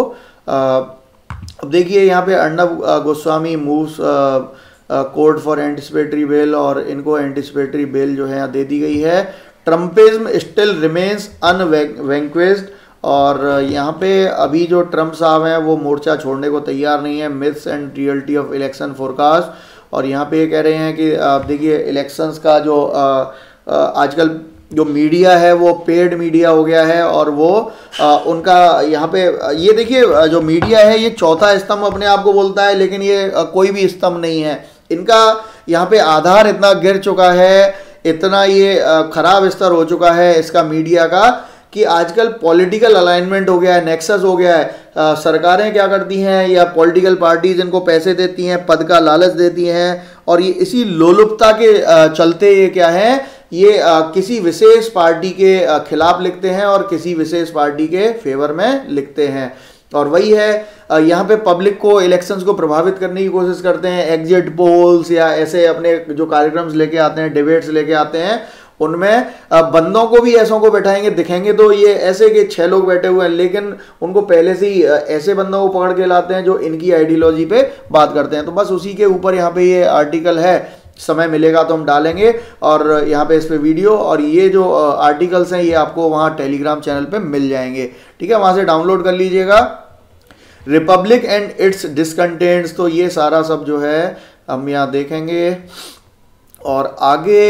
अब देखिए यहाँ पे Arnab Goswami moves court for anticipatory bail, और इनको एंटिसिपेटरी बेल जो है दे दी गई है। ट्रम्पिज्म स्टिल रिमेन्स अनवैंक्वेस्ड, और यहाँ पे अभी जो ट्रम्प साहब हैं वो मोर्चा छोड़ने को तैयार नहीं है। Myths and reality of election forecast, और यहाँ पे ये कह रहे हैं कि आप देखिए इलेक्शंस का जो आजकल जो मीडिया है वो पेड मीडिया हो गया है, और वो आ, उनका यहाँ पे ये देखिए जो मीडिया है ये चौथा स्तंभ अपने आप को बोलता है, लेकिन ये आ, कोई भी स्तंभ नहीं है। इनका यहाँ पे आधार इतना गिर चुका है, इतना ये खराब स्तर हो चुका है इसका मीडिया का, कि आजकल पॉलिटिकल अलाइनमेंट हो गया है, नेक्सस हो गया है। आ, सरकारें क्या करती हैं, या पॉलिटिकल पार्टीज इनको पैसे देती हैं, पद का लालच देती हैं, और ये इसी लोलुपता के आ, चलते ये क्या है, ये आ, किसी विशेष पार्टी के आ, खिलाफ लिखते हैं और किसी विशेष पार्टी के फेवर में लिखते हैं। और वही है, यहाँ पे पब्लिक को, इलेक्शंस को प्रभावित करने की कोशिश करते हैं। एग्जिट पोल्स या ऐसे अपने जो कार्यक्रम्स लेके आते हैं, डिबेट्स लेके आते हैं, उनमें बंदों को भी ऐसों को बैठाएंगे, दिखेंगे तो ये ऐसे कि छह लोग बैठे हुए हैं, लेकिन उनको पहले से ही ऐसे बंदों को पकड़ के लाते हैं जो इनकी आइडियोलॉजी पे बात करते हैं। तो बस उसी के ऊपर यहाँ पे ये आर्टिकल है, समय मिलेगा तो हम डालेंगे, और यहाँ पे इस पे वीडियो, और ये जो आर्टिकल्स हैं ये आपको वहाँ टेलीग्राम चैनल पे मिल जाएंगे, ठीक है, वहाँ से डाउनलोड कर लीजिएगा। रिपब्लिक एंड इट्स डिसकंटेंट्स, तो ये सारा सब जो है हम यहाँ देखेंगे। और आगे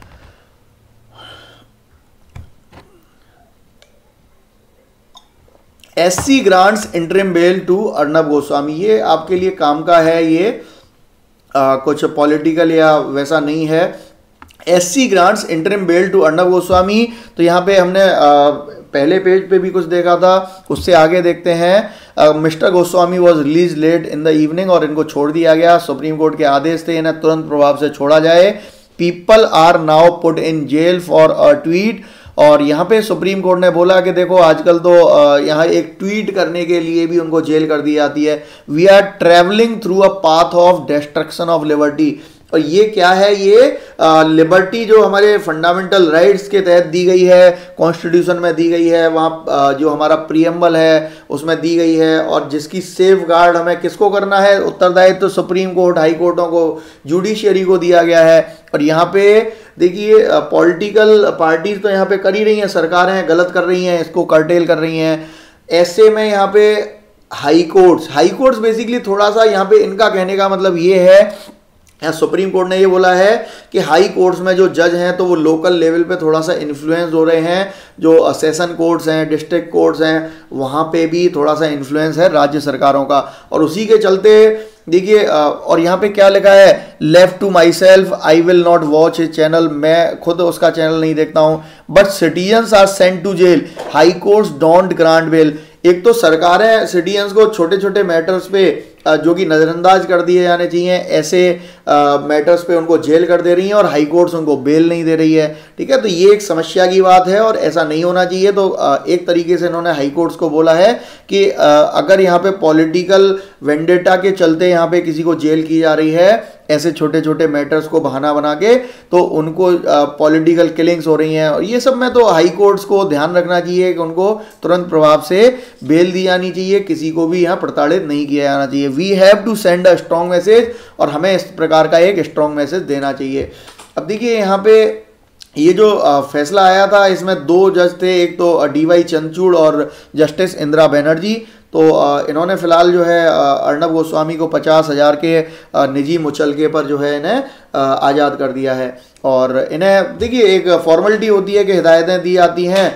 SC grants interim bail to Arnab Goswami, ये आपके लिए काम का है, ये आ, कुछ पॉलिटिकल या वैसा नहीं है। SC grants interim bail to Arnab Goswami, तो यहाँ पे हमने आ, पहले पेज पे भी कुछ देखा था, उससे आगे देखते हैं। Mister Goswami was release late in the evening, और इनको छोड़ दिया गया, सुप्रीम कोर्ट के आदेश थे इन्हें तुरंत प्रभाव से छोड़ा जाए। People are now put in jail for a tweet, और यहाँ पे सुप्रीम कोर्ट ने बोला कि देखो आजकल तो यहाँ एक ट्वीट करने के लिए भी उनको जेल कर दी जाती है। We are travelling through a path of destruction of liberty, और ये क्या है, ये लिबर्टी जो हमारे फंडामेंटल राइट्स के तहत दी गई है, कॉन्स्टिट्यूशन में दी गई है, वहाँ जो हमारा प्रीएम्बल है उसमें दी गई है, और जिसकी सेफ गार्ड हमें किसको करना है, उत्तरदायित्व तो सुप्रीम कोर्ट, हाई कोर्टों को, जुडिशियरी को दिया गया है। और यहाँ पे देखिए पॉलिटिकल पार्टीज तो यहाँ पे कर ही रही हैं, सरकारें गलत कर रही हैं, इसको कर्टेल कर रही हैं। ऐसे में यहाँ पे high courts high courts basically थोड़ा सा यहाँ पे इनका कहने का मतलब ये है, यहाँ सुप्रीम कोर्ट ने ये बोला है कि हाई कोर्ट्स में जो जज हैं तो वो लोकल लेवल पे थोड़ा सा इन्फ्लुएंस हो रहे हैं, जो सेशन कोर्ट्स हैं, डिस्ट्रिक्ट कोर्ट्स हैं, वहाँ पे भी थोड़ा सा इन्फ्लुएंस है राज्य सरकारों का। और उसी के चलते देखिए, और यहाँ पे क्या लिखा है, left to myself I will not watch a channel, मैं खुद उसका चैनल नहीं देखता हूँ, but citizens are sent to jail, high courts don't grant bail. एक तो सरकारें सिटीजन्स को छोटे छोटे मैटर्स पे जो कि नज़रअंदाज कर दिए जाने चाहिए, ऐसे मैटर्स पे उनको जेल कर दे रही हैं, और हाई कोर्ट्स उनको बेल नहीं दे रही है। ठीक है, तो ये एक समस्या की बात है और ऐसा नहीं होना चाहिए। तो एक तरीके से इन्होंने हाई कोर्ट्स को बोला है कि अगर यहाँ पे पॉलिटिकल वेंडेटा के चलते यहाँ पे किसी को जेल की जा रही है, ऐसे छोटे छोटे मैटर्स को बहाना बना के, तो उनको पॉलिटिकल किलिंग्स हो रही हैं, और ये सब में तो हाई कोर्ट्स को ध्यान रखना चाहिए कि उनको तुरंत प्रभाव से बेल दी जानी चाहिए, किसी को भी यहाँ प्रताड़ित नहीं किया जाना चाहिए। We have to send a strong message, और हमें इस प्रकार का एक स्ट्रॉन्ग मैसेज देना चाहिए। अब देखिए यहाँ पे ये जो फैसला आया था, इसमें दो जज थे, एक तो डी वाई चंद्रचूड़ और जस्टिस इंदिरा बनर्जी। तो इन्होंने फिलहाल जो है अर्नब गोस्वामी को पचास हजार के निजी मुचलके पर जो है इन्हें आज़ाद कर दिया है। और इन्हें देखिए एक फॉर्मेलिटी होती है कि हिदायतें दी जाती हैं,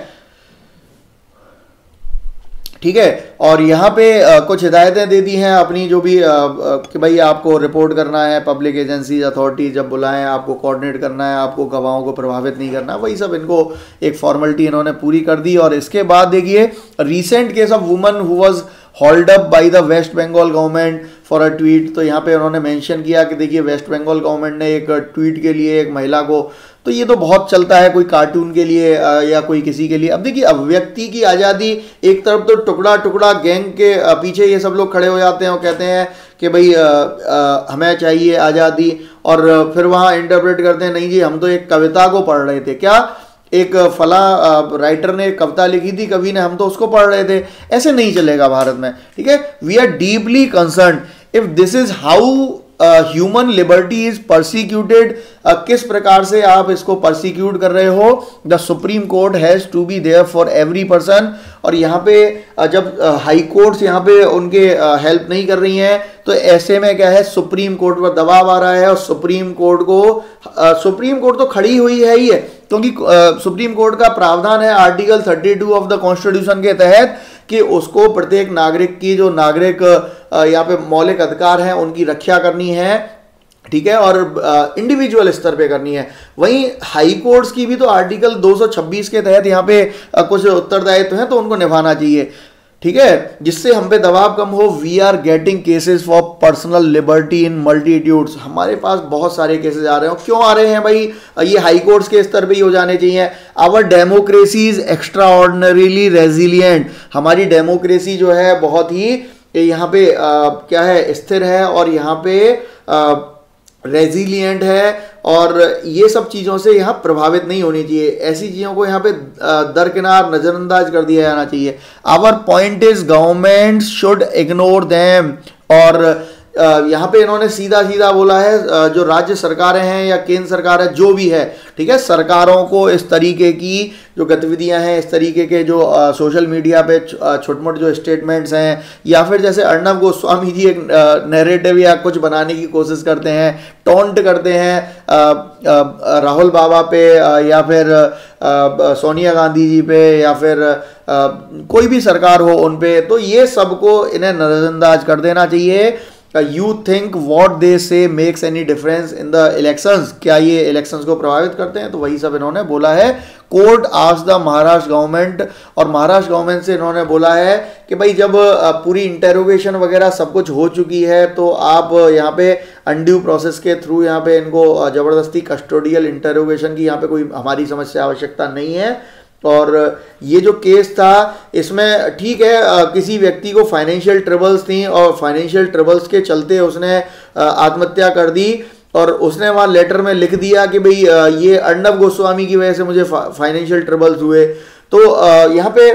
ठीक है, और यहाँ पे आ, कुछ हिदायतें दे दी हैं अपनी, जो भी आ, आ, कि भाई आपको रिपोर्ट करना है, पब्लिक एजेंसी अथॉरिटी जब बुलाएं आपको कोऑर्डिनेट करना है, आपको गवाहों को प्रभावित नहीं करना, वही सब इनको एक फॉर्मेलिटी इन्होंने पूरी कर दी। और इसके बाद देखिए recent case of woman who was hauled up by the West Bengal government for a tweet. तो यहाँ पे उन्होंने मेंशन किया कि देखिए वेस्ट बंगाल गवर्नमेंट ने एक ट्वीट के लिए एक महिला को, तो ये तो बहुत चलता है, कोई कार्टून के लिए या कोई किसी के लिए। अब देखिए अभिव्यक्ति की आज़ादी, एक तरफ तो टुकड़ा टुकड़ा गैंग के पीछे ये सब लोग खड़े हो जाते हैं और कहते हैं कि भाई आ, आ, हमें चाहिए आज़ादी, और फिर वहाँ इंटरप्रेट करते हैं नहीं जी हम तो एक कविता को पढ़ रहे थे, क्या एक फला राइटर ने कविता लिखी थी, कवि ने, हम तो उसको पढ़ रहे थे। ऐसे नहीं चलेगा भारत में, ठीक है। We are deeply concern if this is how human liberty is persecuted. किस प्रकार से आप इसको परसिक्यूट कर रहे हो। The Supreme Court has to be there for every person. और यहाँ पे uh, जब हाई uh, कोर्ट्स यहाँ पे उनके हेल्प uh, नहीं कर रही हैं, तो ऐसे में क्या है, सुप्रीम कोर्ट पर दबाव आ रहा है, और सुप्रीम कोर्ट को uh, सुप्रीम कोर्ट तो खड़ी हुई है ही है, क्योंकि uh, सुप्रीम कोर्ट का प्रावधान है article thirty two of the constitution के तहत कि उसको प्रत्येक नागरिक की जो नागरिक यहाँ पे मौलिक अधिकार हैं उनकी रक्षा करनी है, ठीक है, और इंडिविजुअल स्तर पे करनी है। वहीं हाई कोर्ट्स की भी तो आर्टिकल दो सौ छब्बीस के तहत यहाँ पे कुछ उत्तरदायित्व हैं, तो उनको निभाना चाहिए, ठीक है, जिससे हम पे दबाव कम हो। We are getting cases for personal liberty in multitudes. हमारे पास बहुत सारे केसेस आ रहे हैं। क्यों आ रहे हैं भाई, ये हाई कोर्ट्स के स्तर पे ही हो जाने चाहिए। Our democracy is extraordinarily resilient. हमारी डेमोक्रेसी जो है बहुत ही यहाँ पे आ, क्या है, स्थिर है, और यहाँ पे आ, रेजिलियंट है, और ये सब चीज़ों से यहाँ प्रभावित नहीं होनी चाहिए। ऐसी चीज़ों को यहाँ पे दरकिनार नज़रअंदाज कर दिया जाना चाहिए। Our point is government should ignore them. और यहाँ पे इन्होंने सीधा सीधा बोला है, जो राज्य सरकारें हैं या केंद्र सरकार है, जो भी है, ठीक है, सरकारों को इस तरीके की जो गतिविधियां हैं, इस तरीके के जो सोशल मीडिया पे छोट-मोट जो स्टेटमेंट्स हैं, या फिर जैसे अर्नब गोस्वामी जी एक नैरेटिव या कुछ बनाने की कोशिश करते हैं, टॉन्ट करते हैं आ, आ, राहुल बाबा पे आ, या फिर आ, सोनिया गांधी जी पे, या फिर आ, कोई भी सरकार हो उन पे, तो ये सबको इन्हें नज़रअंदाज कर देना चाहिए। You think what they say makes any difference in the elections. क्या ये इलेक्शंस को प्रभावित करते हैं, तो वही सब इन्होंने बोला है। Court asked the Maharashtra government, और महाराष्ट्र गवर्नमेंट से इन्होंने बोला है कि भाई जब पूरी इंटेरोगेशन वगैरह सब कुछ हो चुकी है, तो आप यहाँ पे अनड्यू प्रोसेस के थ्रू यहाँ पे इनको ज़बरदस्ती कस्टोडियल इंटेरोगेशन की यहाँ पे कोई हमारी समझ से आवश्यकता नहीं है। और ये जो केस था इसमें ठीक है, किसी व्यक्ति को फाइनेंशियल ट्रबल्स थी और फाइनेंशियल ट्रबल्स के चलते उसने आत्महत्या कर दी, और उसने वहाँ लेटर में लिख दिया कि भाई ये अर्णब गोस्वामी की वजह से मुझे फाइनेंशियल ट्रबल्स हुए। तो यहाँ पे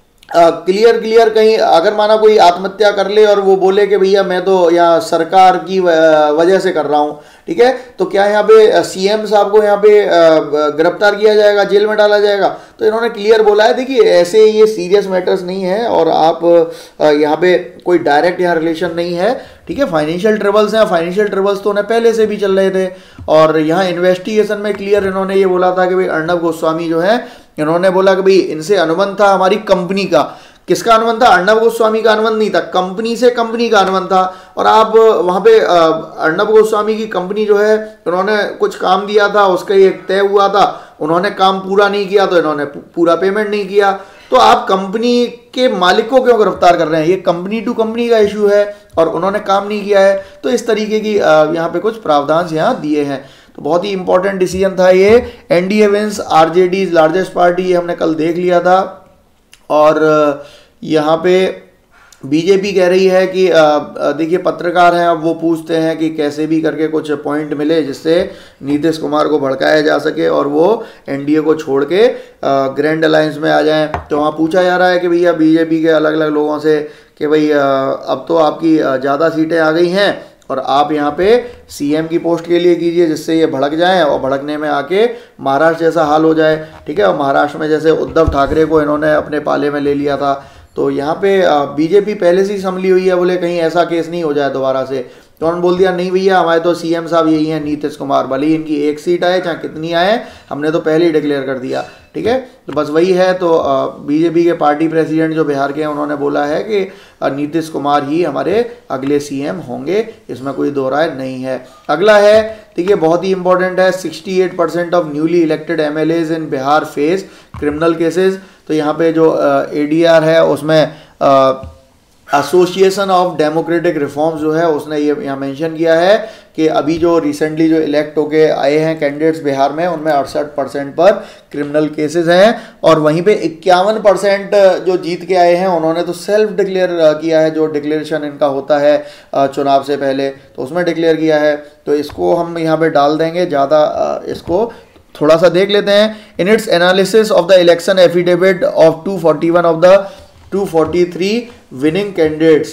क्लियर क्लियर कहीं अगर माना कोई आत्महत्या कर ले और वो बोले कि भैया मैं तो यहाँ सरकार की वजह से कर रहा हूँ, ठीक है, तो क्या यहाँ पे सीएम साहब को यहाँ पे गिरफ्तार किया जाएगा, जेल में डाला जाएगा? तो इन्होंने क्लियर बोला है, देखिए ऐसे ये सीरियस मैटर्स नहीं है और आप यहाँ पे कोई डायरेक्ट यहाँ रिलेशन नहीं है, ठीक है। फाइनेंशियल ट्रबल्स हैं, फाइनेंशियल ट्रबल्स तो उन्हें पहले से भी चल रहे थे और यहाँ इन्वेस्टिगेशन में क्लियर इन्होंने ये बोला था कि भाई अर्णब गोस्वामी जो है, इन्होंने बोला कि भाई इनसे अनुबंध था हमारी कंपनी का। किसका अनुबंध था? अर्णब गोस्वामी का अनुबंध नहीं था, कंपनी से कंपनी का अनुबंध था। और आप वहां पे अर्णब गोस्वामी की कंपनी जो है, उन्होंने कुछ काम दिया था, उसका एक तय हुआ था, उन्होंने काम पूरा नहीं किया तो इन्होंने पूरा पेमेंट नहीं किया। तो आप कंपनी के मालिक को क्यों गिरफ्तार कर रहे हैं? ये कंपनी टू कंपनी का इशू है और उन्होंने काम नहीं किया है। तो इस तरीके की यहाँ पे कुछ प्रावधान यहाँ दिए हैं। तो बहुत ही इंपॉर्टेंट डिसीजन था ये। NDA wins RJD largest party, ये हमने कल देख लिया था। और यहाँ पे बीजेपी कह रही है कि देखिए पत्रकार हैं, अब वो पूछते हैं कि कैसे भी करके कुछ पॉइंट मिले जिससे नीतीश कुमार को भड़काया जा सके और वो एनडीए को छोड़ के ग्रैंड अलायंस में आ जाएं। तो वहाँ पूछा जा रहा है कि भैया बीजेपी के अलग अलग लोगों से कि भाई अब तो आपकी ज़्यादा सीटें आ गई हैं और आप यहाँ पे सीएम की पोस्ट के लिए कीजिए जिससे ये भड़क जाएं और भड़कने में आके महाराष्ट्र जैसा हाल हो जाए, ठीक है। और महाराष्ट्र में जैसे उद्धव ठाकरे को इन्होंने अपने पाले में ले लिया था, तो यहाँ पे बीजेपी पहले से ही संभली हुई है, बोले कहीं ऐसा केस नहीं हो जाए दोबारा से। तो उन्होंने बोल दिया नहीं भैया हमारे तो सीएम साहब यही हैं नीतीश कुमार, भले ही इनकी एक सीट आए चाहे कितनी आए, हमने तो पहले ही डिक्लेयर कर दिया, ठीक है। तो बस वही है। तो बीजेपी के पार्टी प्रेसिडेंट जो बिहार के हैं उन्होंने बोला है कि नीतीश कुमार ही हमारे अगले सीएम होंगे, इसमें कोई दो राय नहीं है। अगला है, देखिए बहुत ही इंपॉर्टेंट है, sixty eight percent of newly elected MLAs in Bihar face criminal cases. तो यहाँ पे जो एडीआर है उसमें एसोसिएशन ऑफ डेमोक्रेटिक रिफॉर्म्स जो है उसने ये यहाँ मेंशन किया है कि अभी जो रिसेंटली जो इलेक्ट होके आए हैं कैंडिडेट्स बिहार में, उनमें अड़सठ परसेंट पर क्रिमिनल केसेस हैं और वहीं पे इक्यावन परसेंट जो जीत के आए हैं उन्होंने तो सेल्फ डिक्लेयर किया है, जो डिक्लेरेशन इनका होता है चुनाव से पहले, तो उसमें डिक्लेयर किया है। तो इसको हम यहाँ पे डाल देंगे, ज़्यादा इसको थोड़ा सा देख लेते हैं। In its analysis of the election affidavit of two forty one of the two forty three winning candidates,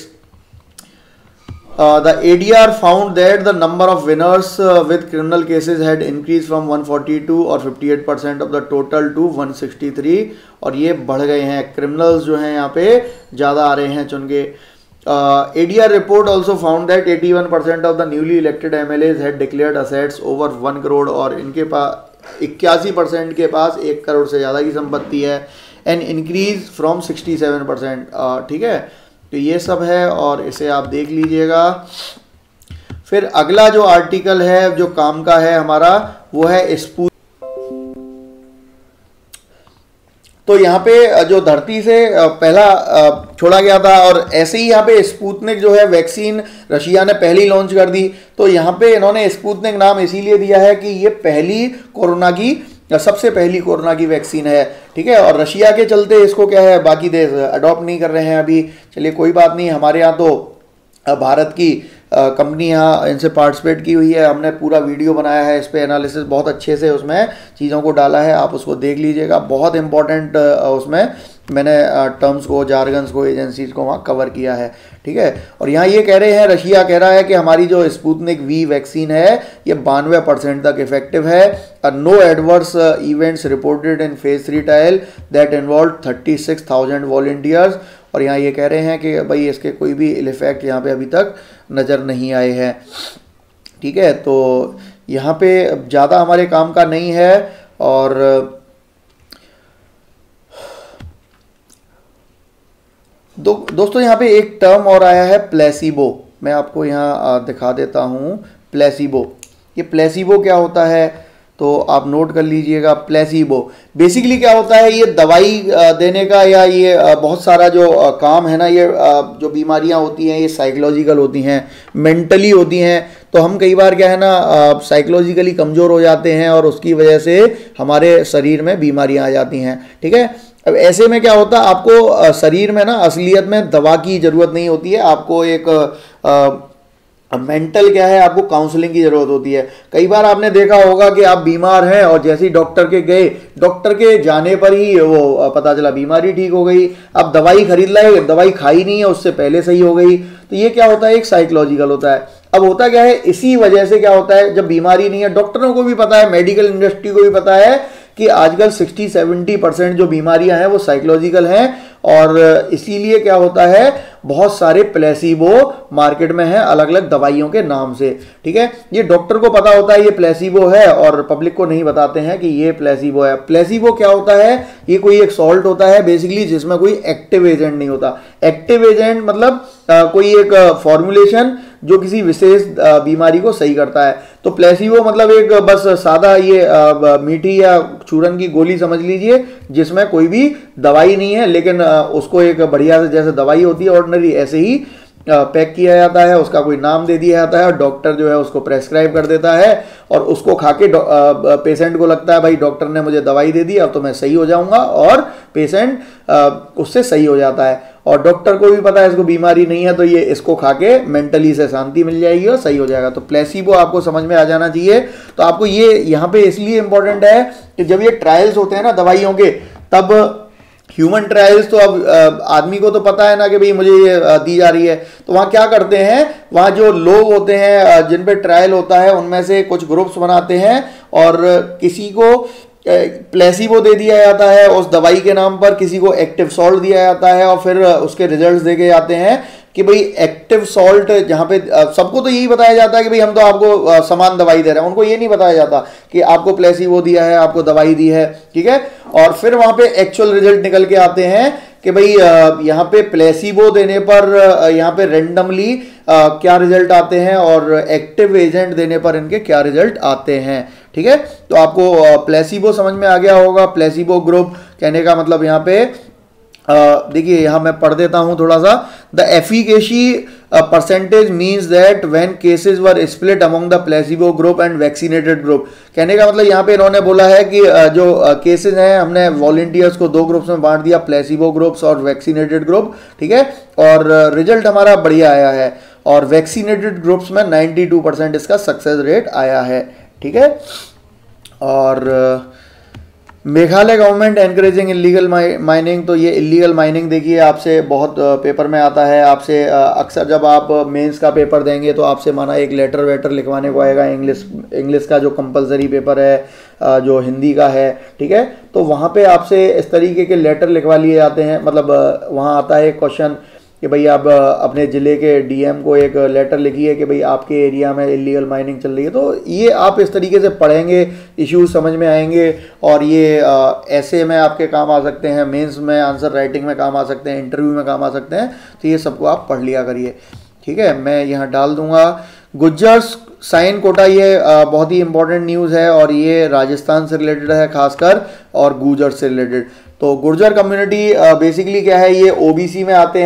uh, the A D R found that the number of winners uh, with criminal cases had increased from one forty-two or fifty-eight percent of the total to one sixty-three, और ये बढ़ गए हैं, criminals जो हैं यहाँ पे ज़्यादा आ रहे हैं चुन के। A D R report also found that eighty-one percent of the newly elected M L As had declared assets over one crore, और इनके पास इक्यासी परसेंट के पास एक करोड़ से ज़्यादा की संपत्ति है, and increase from sixty seven percent, ठीक है। तो ये सब है और इसे आप देख लीजिएगा। फिर अगला जो आर्टिकल है जो काम का है हमारा वो है स्पूत। तो यहाँ पे जो धरती से पहला छोड़ा गया था और ऐसे ही यहाँ पे स्पुतनिक जो है वैक्सीन रशिया ने पहली लॉन्च कर दी। तो यहाँ पे इन्होंने स्पुतनिक नाम इसीलिए दिया है कि ये पहली कोरोना की सबसे पहली कोरोना की वैक्सीन है, ठीक है। और रशिया के चलते इसको क्या है बाकी देश अडॉप्ट नहीं कर रहे हैं अभी। चलिए कोई बात नहीं, हमारे यहाँ तो भारत की कंपनी यहाँ इनसे पार्टिसिपेट की हुई है, हमने पूरा वीडियो बनाया है इस पर, एनालिसिस बहुत अच्छे से उसमें चीज़ों को डाला है, आप उसको देख लीजिएगा। बहुत इंपॉर्टेंट उसमें मैंने टर्म्स को, जार्गन्स को, एजेंसीज को वहाँ कवर किया है, ठीक है। और यहाँ ये कह रहे हैं, रशिया कह रहा है कि हमारी जो स्पुतनिक वी वैक्सीन है ये बानवे परसेंट तक इफेक्टिव है। No adverse events reported in phase three trial that involve thirty six thousand volunteers. और यहाँ ये कह रहे हैं कि भाई इसके कोई भी इल इफेक्ट यहाँ पे अभी तक नज़र नहीं आए हैं, ठीक है। तो यहाँ पे ज़्यादा हमारे काम का नहीं है। और दो, दोस्तों यहाँ पे एक टर्म और आया है प्लेसिबो, मैं आपको यहाँ दिखा देता हूँ। प्लेसिबो, ये प्लेसिबो क्या होता है तो आप नोट कर लीजिएगा। प्लेसिबो बेसिकली क्या होता है, ये दवाई देने का या ये बहुत सारा जो काम है ना, ये जो बीमारियां होती हैं ये साइकोलॉजिकल होती हैं, मेंटली होती हैं। तो हम कई बार क्या है ना साइकोलॉजिकली कमज़ोर हो जाते हैं और उसकी वजह से हमारे शरीर में बीमारियां आ जाती हैं, ठीक है। अब ऐसे में क्या होता है, आपको शरीर में ना असलियत में दवा की ज़रूरत नहीं होती है, आपको एक मेंटल क्या है, आपको काउंसलिंग की जरूरत होती है। कई बार आपने देखा होगा कि आप बीमार हैं और जैसे ही डॉक्टर के गए, डॉक्टर के जाने पर ही वो पता चला बीमारी ठीक हो गई। अब दवाई खरीद लाए, दवाई खाई नहीं है, उससे पहले सही हो गई। तो ये क्या होता है, एक साइकोलॉजिकल होता है। अब होता क्या है, इसी वजह से क्या होता है, जब बीमारी नहीं है, डॉक्टरों को भी पता है, मेडिकल इंडस्ट्री को भी पता है कि आजकल साठ सत्तर परसेंट जो बीमारियां हैं वो साइकोलॉजिकल हैं, और इसीलिए क्या होता है, बहुत सारे प्लेसिबो मार्केट में हैं अलग अलग दवाइयों के नाम से। ठीक है, ये डॉक्टर को पता होता है ये प्लेसिबो है, और पब्लिक को नहीं बताते हैं कि ये प्लेसिबो है। प्लेसिबो क्या होता है, ये कोई एक सॉल्ट होता है बेसिकली, जिसमें कोई एक्टिव एजेंट नहीं होता। एक्टिव एजेंट मतलब आ, कोई एक फॉर्मुलेशन जो किसी विशेष बीमारी को सही करता है। तो प्लेसिबो मतलब एक बस सादा ये आ, मीठी या चूरन की गोली समझ लीजिए, जिसमें कोई भी दवाई नहीं है, लेकिन आ, उसको एक बढ़िया से जैसे दवाई होती है ऑर्डिनरी, ऐसे ही पैक किया जाता है, उसका कोई नाम दे दिया जाता है, और डॉक्टर जो है उसको प्रेस्क्राइब कर देता है, और उसको खा के पेशेंट को लगता है भाई डॉक्टर ने मुझे दवाई दे दी, अब तो मैं सही हो जाऊंगा, और पेशेंट उससे सही हो जाता है। और डॉक्टर को भी पता है इसको बीमारी नहीं है, तो ये इसको खा के मेंटली से शांति मिल जाएगी और सही हो जाएगा। तो प्लेसिबो आपको समझ में आ जाना चाहिए। तो आपको ये यहाँ पे इसलिए इंपॉर्टेंट है कि जब ये ट्रायल्स होते हैं ना दवाइयों के, तब ह्यूमन ट्रायल्स, तो अब आदमी को तो पता है ना कि भाई मुझे ये दी जा रही है, तो वहाँ क्या करते हैं, वहाँ जो लोग होते हैं जिन पे ट्रायल होता है, उनमें से कुछ ग्रुप्स बनाते हैं, और किसी को प्लेसिबो दे दिया जाता है उस दवाई के नाम पर, किसी को एक्टिव सॉल्ट दिया जाता है, और फिर उसके रिजल्ट्स देके जाते हैं कि भाई एक्टिव सॉल्ट, जहाँ पे सबको तो यही बताया जाता है कि भाई हम तो आपको समान दवाई दे रहे हैं, उनको ये नहीं बताया जाता कि आपको प्लेसिबो दिया है, आपको दवाई दी है। ठीक है, और फिर वहाँ पे एक्चुअल रिजल्ट निकल के आते हैं कि भाई यहाँ पे प्लेसिबो देने पर यहाँ पे रेंडमली क्या रिजल्ट आते हैं, और एक्टिव एजेंट देने पर इनके क्या रिजल्ट आते हैं। ठीक है, तो आपको प्लेसिबो समझ में आ गया होगा। प्लेसिबो ग्रुप कहने का मतलब यहाँ पे देखिए, यहां मैं पढ़ देता हूं थोड़ा सा। The efficacy percentage means that when cases were split among the placebo group and vaccinated group. कहने का मतलब यहाँ पे इन्होंने बोला है कि जो केसेस हैं, हमने वॉलंटियर्स को दो ग्रुप्स में बांट दिया, प्लेसिबो ग्रुप्स और वैक्सीनेटेड ग्रुप। ठीक है, और रिजल्ट हमारा बढ़िया आया है, और वैक्सीनेटेड ग्रुप्स में बानवे परसेंट इसका सक्सेस रेट आया है। ठीक है, और Meghalaya government encouraging illegal mining. तो ये इलीगल माइनिंग देखिए आपसे बहुत पेपर में आता है, आपसे अक्सर जब आप मेंस का पेपर देंगे तो आपसे माना एक लेटर वेटर लिखवाने को आएगा, इंग्लिश इंग्लिश का जो कंपलसरी पेपर है, जो हिंदी का है। ठीक है, तो वहाँ पे आपसे इस तरीके के लेटर लिखवा लिए जाते हैं। मतलब वहाँ आता है क्वेश्चन कि भाई आप अपने ज़िले के डीएम को एक लेटर लिखिए कि भाई आपके एरिया में इलीगल माइनिंग चल रही है। तो ये आप इस तरीके से पढ़ेंगे, इश्यूज समझ में आएंगे, और ये ऐसे में आपके काम आ सकते हैं, मेंस में आंसर राइटिंग में काम आ सकते हैं, इंटरव्यू में काम आ सकते हैं। तो ये सबको आप पढ़ लिया करिए। ठीक है, मैं यहाँ डाल दूंगा गुज्जर्स साइन कोटा। ये बहुत ही इंपॉर्टेंट न्यूज़ है, और ये राजस्थान से रिलेटेड है खासकर, और गुर्जर से रिलेटेड। तो गुर्जर कम्युनिटी बेसिकली क्या है, ये ओबीसी में आते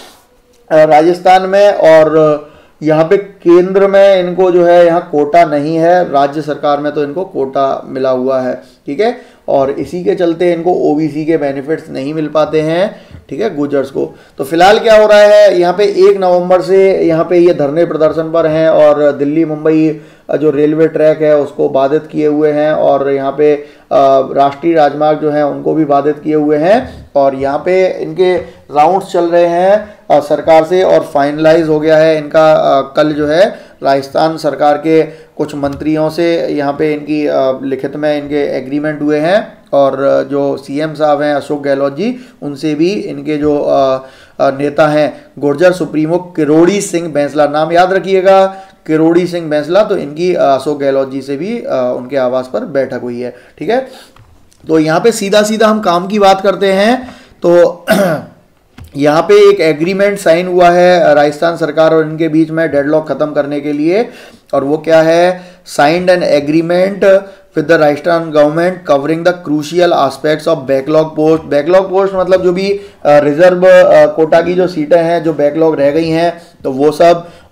हैं राजस्थान में, और यहाँ पे केंद्र में इनको जो है यहाँ कोटा नहीं है, राज्य सरकार में तो इनको कोटा मिला हुआ है। ठीक है, और इसी के चलते इनको ओबीसी के बेनिफिट्स नहीं मिल पाते हैं। ठीक है, गुजर्स को। तो फिलहाल क्या हो रहा है, यहाँ पे एक नवंबर से यहाँ पे ये धरने प्रदर्शन पर हैं, और दिल्ली मुंबई जो रेलवे ट्रैक है उसको बाधित किए हुए हैं, और यहाँ पे राष्ट्रीय राजमार्ग जो हैं उनको भी बाधित किए हुए हैं, और यहाँ पे इनके राउंड्स चल रहे हैं सरकार से, और फाइनलाइज हो गया है इनका। कल जो है राजस्थान सरकार के कुछ मंत्रियों से यहाँ पे इनकी लिखित में इनके एग्रीमेंट हुए हैं, और जो सीएम साहब हैं अशोक गहलोत जी, उनसे भी इनके जो नेता हैं गुर्जर सुप्रीमो किरोड़ी सिंह बैंसला, नाम याद रखिएगा, किरोड़ी सिंह बैंसला, तो इनकी अशोक गहलोत जी से भी उनके आवास पर बैठक हुई है। ठीक है, तो यहाँ पे सीधा सीधा हम काम की बात करते हैं। तो यहाँ पे एक एग्रीमेंट साइन हुआ है राजस्थान सरकार और इनके बीच में डेडलॉक खत्म करने के लिए, और वो क्या है, signed an agreement with the Rajasthan government covering the crucial aspects of backlog post. Backlog post मतलब जो भी रिजर्व कोटा की जो सीटें हैं जो बैकलॉग रह गई हैं, तो वो सब,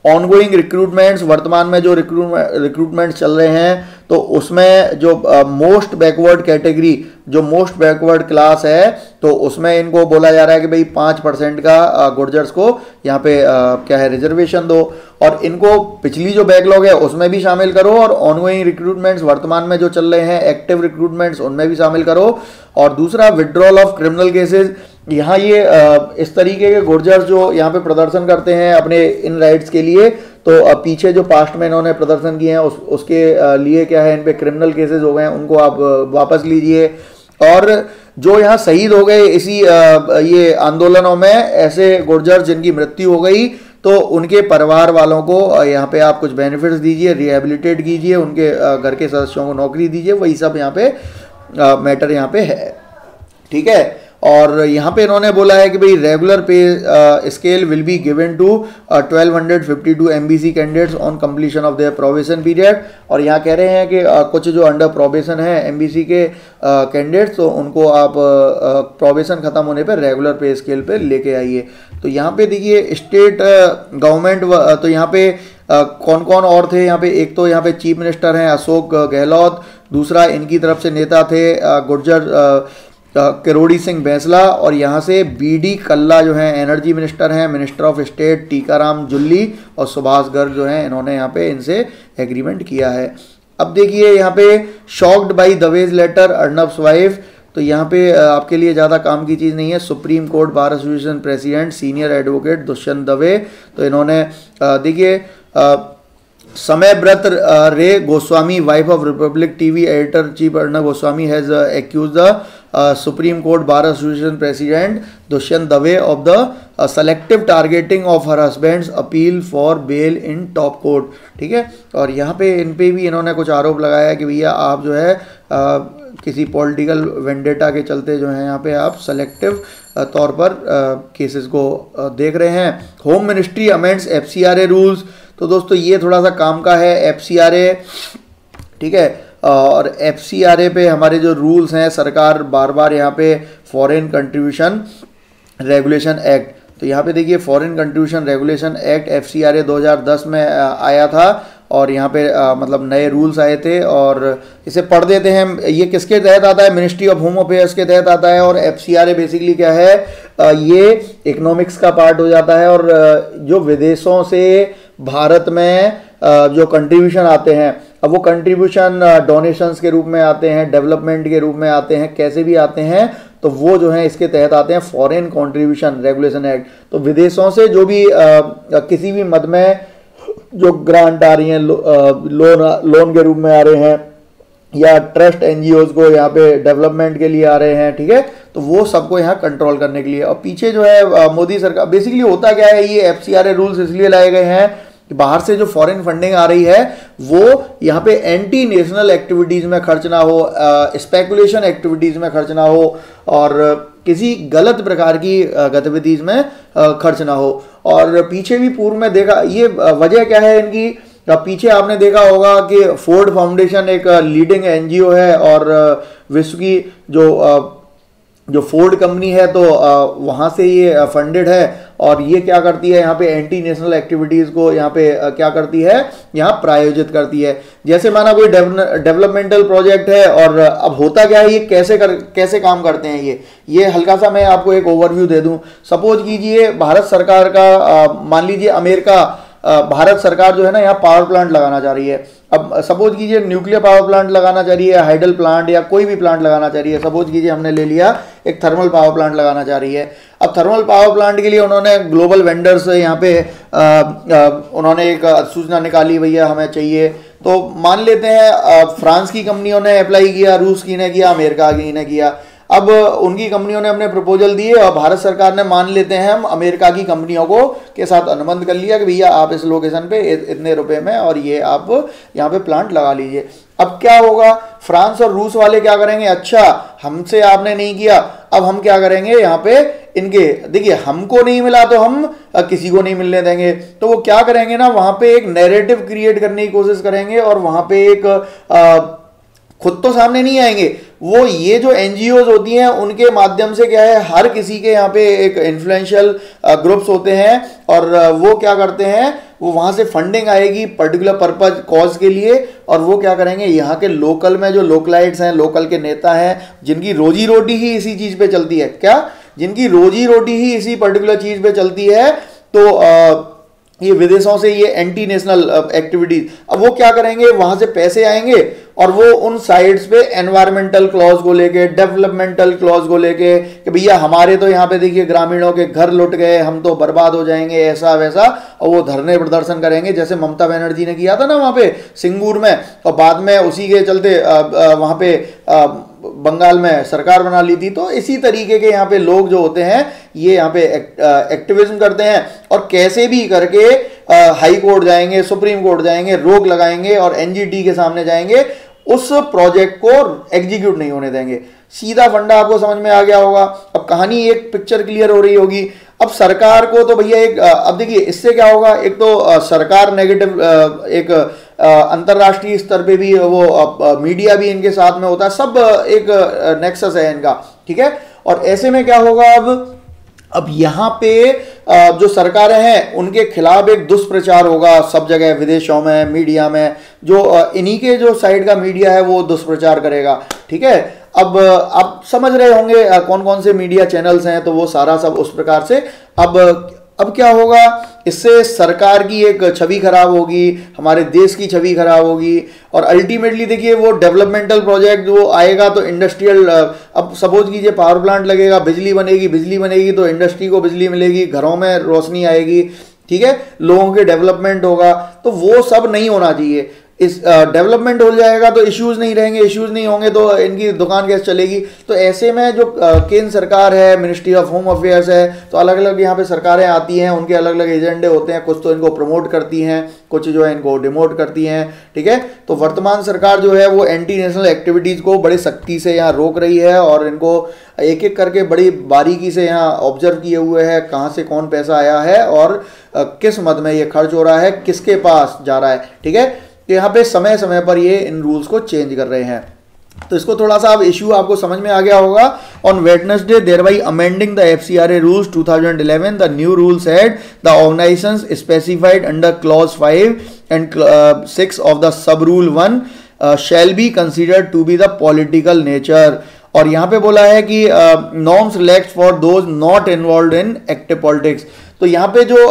ऑनगोइंग रिक्रूटमेंट्स, वर्तमान में जो रिक्रूटमेंट रिक्रूटमेंट चल रहे हैं तो उसमें जो मोस्ट बैकवर्ड कैटेगरी, जो मोस्ट बैकवर्ड क्लास है, तो उसमें इनको बोला जा रहा है कि भाई पाँच परसेंट का गुर्जर्स को यहाँ पे आ, क्या है रिजर्वेशन दो, और इनको पिछली जो बैकलॉग है उसमें भी शामिल करो, और ऑनगोइंग रिक्रूटमेंट्स वर्तमान में जो चल रहे हैं एक्टिव रिक्रूटमेंट्स उनमें भी शामिल करो। और दूसरा विड्रॉल ऑफ क्रिमिनल केसेस, यहाँ ये इस तरीके के गुर्जर्स जो यहाँ पे प्रदर्शन करते हैं अपने इन राइट्स के लिए, तो पीछे जो पास्ट में इन्होंने प्रदर्शन किए हैं उस, उसके लिए क्या है इन पे क्रिमिनल केसेस हो गए हैं, उनको आप वापस लीजिए। और जो यहाँ शहीद हो गए इसी ये आंदोलनों में, ऐसे गुर्जर जिनकी मृत्यु हो गई, तो उनके परिवार वालों को यहाँ पे आप कुछ बेनिफिट्स दीजिए, रिहेबिलिटेट कीजिए, उनके घर के सदस्यों को नौकरी दीजिए, वही सब यहाँ पे मैटर यहाँ पे है, ठीक है। और यहाँ पे इन्होंने बोला है कि भाई regular pay scale will be given to twelve hundred fifty to MBC candidates on completion of their probation period. और यहाँ कह रहे हैं कि uh, कुछ जो अंडर प्रोबेशन है एमबीसी के कैंडिडेट्स, uh, तो उनको आप प्रोबेशन uh, खत्म होने पर रेगुलर पे स्केल पे लेके आइए। तो यहाँ पे देखिए स्टेट गवर्नमेंट uh, तो यहाँ पे uh, कौन कौन और थे यहाँ पे, एक तो यहाँ पे चीफ मिनिस्टर हैं अशोक गहलोत, दूसरा इनकी तरफ से नेता थे uh, गुर्जर uh, किरोड़ी सिंह बैंसला, और यहाँ से बी डी कल्ला जो है एनर्जी मिनिस्टर हैं, minister of state Tikaram Jully और सुभाष गर्ग जो हैं, इन्होंने यहाँ पे इनसे एग्रीमेंट किया है। अब देखिए यहाँ पे shocked by Dave's letter Arnab's wife, तो यहाँ पे आपके लिए ज़्यादा काम की चीज़ नहीं है। Supreme Court Bar Association president senior advocate Dushyant Dave, तो इन्होंने देखिए Samyabrata Ray Goswami wife of Republic TV editor chief Arnab Goswami has accuse the Supreme Court Bar Association president Dushyant Dave of the selective targeting of her husband's appeal for bail in top court, ठीक है। और यहाँ पे इन पे भी इन्होंने कुछ आरोप लगाया कि भैया आप जो है आ, किसी पॉलिटिकल वेंडेटा के चलते जो है यहाँ पे आप सेलेक्टिव तौर पर केसेस को आ, देख रहे हैं। Home ministry amends F C R A rules, तो दोस्तों ये थोड़ा सा काम का है एफ सी आर ए, ठीक है। और एफ सी आर ए पे हमारे जो रूल्स हैं, सरकार बार बार यहाँ पे फॉरेन कंट्रीब्यूशन रेगुलेशन एक्ट, तो यहाँ पे देखिए foreign contribution regulation act F C R A दो हज़ार दस में आया था, और यहाँ पे आ, मतलब नए रूल्स आए थे, और इसे पढ़ देते हैं। ये किसके तहत आता है? मिनिस्ट्री ऑफ होम अफेयर्स के तहत आता है। और F C R A basically क्या है, आ, ये इकोनॉमिक्स का पार्ट हो जाता है, और जो विदेशों से भारत में जो कंट्रीब्यूशन आते हैं, अब वो कंट्रीब्यूशन डोनेशंस के रूप में आते हैं, डेवलपमेंट के रूप में आते हैं, कैसे भी आते हैं, तो वो जो है इसके तहत आते हैं फॉरेन कंट्रीब्यूशन रेगुलेशन एक्ट। तो विदेशों से जो भी आ, किसी भी मद में जो ग्रांट आ रही हैं, लो, लोन लोन के रूप में आ रहे हैं, या ट्रस्ट एनजीओज को यहाँ पे डेवलपमेंट के लिए आ रहे हैं, ठीक है, तो वो सबको यहाँ कंट्रोल करने के लिए। और पीछे जो है मोदी सरकार, बेसिकली होता क्या है, ये F C R A rules इसलिए लाए गए हैं कि बाहर से जो फॉरेन फंडिंग आ रही है वो यहाँ पे एंटी नेशनल एक्टिविटीज़ में खर्च ना हो, स्पेकुलेशन एक्टिविटीज़ में खर्च ना हो, और किसी गलत प्रकार की गतिविधिज में खर्च ना हो। और पीछे भी पूर्व में देखा, ये वजह क्या है इनकी, पीछे आपने देखा होगा कि फोर्ड फाउंडेशन एक लीडिंग एनजीओ है, और विश्व की जो जो फोर्ड कंपनी है तो वहाँ से ये फंडेड है, और ये क्या करती है यहाँ पे एंटी नेशनल एक्टिविटीज़ को यहाँ पे क्या करती है, यहाँ प्रायोजित करती है। जैसे माना कोई डेवलपमेंटल प्रोजेक्ट है, और अब होता क्या है, ये कैसे कर कैसे काम करते हैं, ये ये हल्का सा मैं आपको एक ओवरव्यू दे दूं। सपोज कीजिए भारत सरकार का, मान लीजिए अमेरिका, भारत सरकार जो है ना यहाँ पावर प्लांट लगाना चाह रही है। अब सपोज कीजिए न्यूक्लियर पावर प्लांट लगाना चाह रही है, हाइडल प्लांट या कोई भी प्लांट लगाना चाह रही है। सपोज कीजिए हमने ले लिया एक थर्मल पावर प्लांट लगाना चाह रही है। अब थर्मल पावर प्लांट के लिए उन्होंने ग्लोबल वेंडर्स यहाँ पे आ, आ, उन्होंने एक सूचना निकाली, भैया हमें चाहिए। तो मान लेते हैं फ्रांस की कंपनियों ने अप्लाई किया, रूस की ने किया, अमेरिका की ने किया। अब उनकी कंपनियों ने अपने प्रपोजल दिए, और भारत सरकार ने, मान लेते हैं हम, अमेरिका की कंपनियों को के साथ अनुबंध कर लिया कि भैया आप इस लोकेशन पे इतने रुपए में और ये आप यहाँ पे प्लांट लगा लीजिए। अब क्या होगा, फ्रांस और रूस वाले क्या करेंगे, अच्छा हमसे आपने नहीं किया, अब हम क्या करेंगे यहाँ पे इनके, देखिए हमको नहीं मिला तो हम किसी को नहीं मिलने देंगे। तो वो क्या करेंगे ना, वहां पे एक नैरेटिव क्रिएट करने की कोशिश करेंगे, और वहां पे एक आ, खुद तो सामने नहीं आएंगे, वो ये जो एनजीओज होती हैं उनके माध्यम से क्या है, हर किसी के यहाँ पे एक इन्फ्लुएंशियल ग्रुप्स होते हैं और वो क्या करते हैं, वो वहाँ से फंडिंग आएगी पर्टिकुलर पर्पज कॉज के लिए, और वो क्या करेंगे, यहाँ के लोकल में जो लोकलाइट्स हैं, लोकल के नेता हैं, जिनकी रोजी रोटी ही इसी चीज़ पे चलती है, क्या जिनकी रोजी रोटी ही इसी पर्टिकुलर चीज़ पे चलती है, तो आ, ये विदेशों से ये एंटी नेशनल एक्टिविटीज, अब वो क्या करेंगे, वहां से पैसे आएंगे और वो उन साइड्स पे एनवायरमेंटल क्लॉज को लेके, डेवलपमेंटल क्लॉज को लेके कि भैया हमारे तो यहाँ पे देखिए ग्रामीणों के घर लुट गए, हम तो बर्बाद हो जाएंगे, ऐसा वैसा, और वो धरने प्रदर्शन करेंगे जैसे ममता बनर्जी ने किया था ना वहां पे सिंगूर में, और बाद में उसी के चलते वहां पे आ, बंगाल में सरकार बना ली थी। तो इसी तरीके के यहाँ पे लोग जो होते हैं ये यहाँ पे एक्टिविज्म करते हैं और कैसे भी करके हाई कोर्ट जाएंगे, सुप्रीम कोर्ट जाएंगे, रोक लगाएंगे और एनजीटी के सामने जाएंगे, उस प्रोजेक्ट को एग्जीक्यूट नहीं होने देंगे। सीधा फंडा आपको समझ में आ गया होगा। अब कहानी एक पिक्चर क्लियर हो रही होगी। अब सरकार को तो भैया एक, अब देखिए इससे क्या होगा, एक तो सरकार नेगेटिव, एक अंतरराष्ट्रीय स्तर पे भी वो मीडिया भी इनके साथ में होता है, सब एक नेक्सस है इनका, ठीक है। और ऐसे में क्या होगा, अब अब यहाँ पे जो सरकारें हैं उनके खिलाफ एक दुष्प्रचार होगा सब जगह, विदेशों में, मीडिया में, जो इन्हीं के जो साइड का मीडिया है वो दुष्प्रचार करेगा, ठीक है। अब आप समझ रहे होंगे कौन कौन से मीडिया चैनल्स हैं, तो वो सारा सब उस प्रकार से। अब अब क्या होगा, इससे सरकार की एक छवि खराब होगी, हमारे देश की छवि खराब होगी, और अल्टीमेटली देखिए वो डेवलपमेंटल प्रोजेक्ट वो आएगा तो इंडस्ट्रियल, अब सपोज कीजिए पावर प्लांट लगेगा, बिजली बनेगी, बिजली बनेगी तो इंडस्ट्री को बिजली मिलेगी, घरों में रोशनी आएगी, ठीक है, लोगों के डेवलपमेंट होगा, तो वो सब नहीं होना चाहिए। इस डेवलपमेंट uh, हो जाएगा तो इश्यूज नहीं रहेंगे, इश्यूज नहीं होंगे तो इनकी दुकान कैसे चलेगी। तो ऐसे में जो uh, केंद्र सरकार है, मिनिस्ट्री ऑफ होम अफेयर्स है, तो अलग अलग यहाँ पे सरकारें आती हैं, उनके अलग अलग एजेंडे होते हैं, कुछ तो इनको प्रमोट करती हैं, कुछ जो है इनको डिमोट करती हैं, ठीक है। तो वर्तमान सरकार जो है वो एंटी नेशनल एक्टिविटीज़ को बड़ी सख्ती से यहाँ रोक रही है और इनको एक एक करके बड़ी बारीकी से यहाँ ऑब्जर्व किए हुए है कहाँ से कौन पैसा आया है और uh, किस मद में ये खर्च हो रहा है, किसके पास जा रहा है, ठीक है। यहाँ पे समय समय पर ये इन रूल्स को चेंज कर रहे हैं। तो इसको थोड़ा सा अब इशू आपको समझ में आ गया होगा। On Wednesday thereby amending the FCRA rules two thousand eleven, the new rules had the organisations specified under clause five and six of the sub rule one shall be considered to be the political nature. और यहाँ पे बोला है कि norms relaxed for those not involve in active politics. तो यहाँ पे जो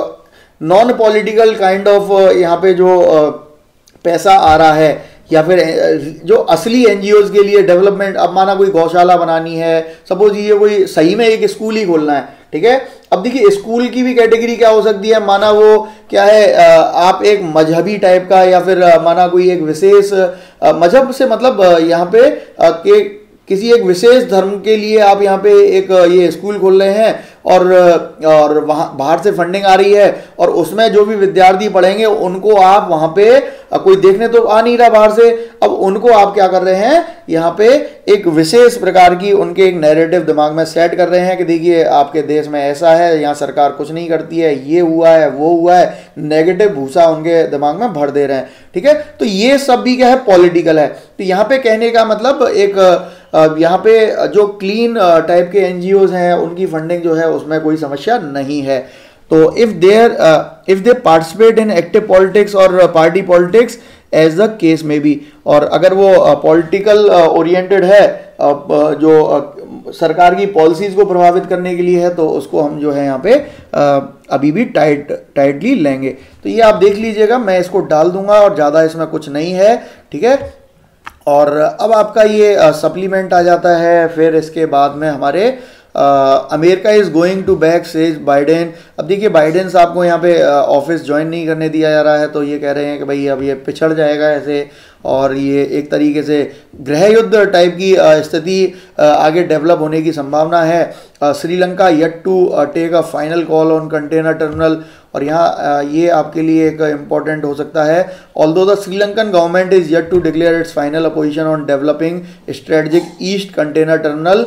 नॉन पॉलिटिकल काइंड ऑफ यहाँ पे जो uh, पैसा आ रहा है या फिर जो असली एनजीओज के लिए डेवलपमेंट, अब माना कोई गौशाला बनानी है, सपोज ये कोई सही में एक स्कूल ही खोलना है, ठीक है। अब देखिए स्कूल की भी कैटेगरी क्या हो सकती है, माना वो क्या है, आप एक मजहबी टाइप का या फिर माना कोई एक विशेष मजहब से मतलब यहाँ पे के किसी एक विशेष धर्म के लिए आप यहाँ पे एक ये स्कूल खोल रहे हैं और और वहाँ बाहर से फंडिंग आ रही है और उसमें जो भी विद्यार्थी पढ़ेंगे उनको आप वहाँ पे कोई देखने तो आ नहीं रहा बाहर से, अब उनको आप क्या कर रहे हैं, यहाँ पे एक विशेष प्रकार की उनके एक नैरेटिव दिमाग में सेट कर रहे हैं कि देखिए आपके देश में ऐसा है, यहाँ सरकार कुछ नहीं करती है, ये हुआ है, वो हुआ है, नेगेटिव भूसा उनके दिमाग में भर दे रहे हैं, ठीक है। तो ये सब भी क्या है, पॉलिटिकल है। तो यहाँ पे कहने का मतलब एक यहाँ पे जो क्लीन टाइप के एनजीओज हैं उनकी फंडिंग जो है उसमें कोई समस्या नहीं है। तो if there if they participate in active politics और party politics as the case may be, और अगर वो पॉलिटिकल ओरिएंटेड है, uh, जो uh, सरकार की पॉलिसीज को प्रभावित करने के लिए है, तो उसको हम जो है यहाँ पे uh, अभी भी टाइट टाइटली लेंगे। तो ये आप देख लीजिएगा, मैं इसको डाल दूंगा और ज़्यादा इसमें कुछ नहीं है, ठीक है। और अब आपका ये सप्लीमेंट आ जाता है। फिर इसके बाद में हमारे America is going to back says Biden. अब देखिए बाइडेन साहब को यहाँ पे ऑफिस ज्वाइन नहीं करने दिया जा रहा है, तो ये कह रहे हैं कि भाई अब ये पिछड़ जाएगा ऐसे, और ये एक तरीके से गृह युद्ध टाइप की स्थिति आगे डेवलप होने की संभावना है। Sri Lanka yet to take a final call on container terminal, और यहाँ ये आपके लिए एक इम्पॉर्टेंट हो सकता है। Although the Sri Lankan government is yet to declare its final opposition on developing strategic east container terminal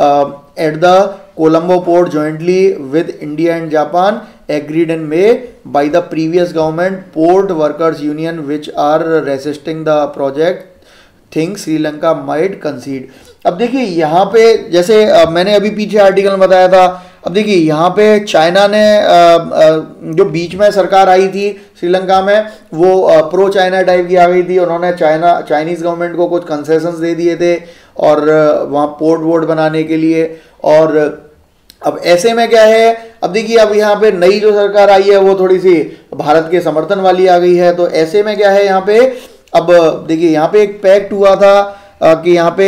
at the Colombo port jointly with India and Japan, agreed in May by the previous government port workers union which are resisting the project think Sri Lanka might concede. अब देखिए यहाँ पे जैसे आ, मैंने अभी पीछे article में बताया था, अब देखिए यहाँ पे चाइना ने आ, आ, जो बीच में सरकार आई थी श्रीलंका में वो आ, प्रो चाइना टाइप की आ गई थी। उन्होंने चाइना चाइनीज़ गवर्नमेंट को कुछ कंसेशंस दे दिए थे और वहाँ पोर्ट वोर्ट बनाने के लिए। और अब ऐसे में क्या है, अब देखिए अब यहाँ पे नई जो सरकार आई है वो थोड़ी सी भारत के समर्थन वाली आ गई है। तो ऐसे में क्या है यहाँ पे, अब देखिए यहाँ पे एक पैक्ट हुआ था आ, कि यहाँ पे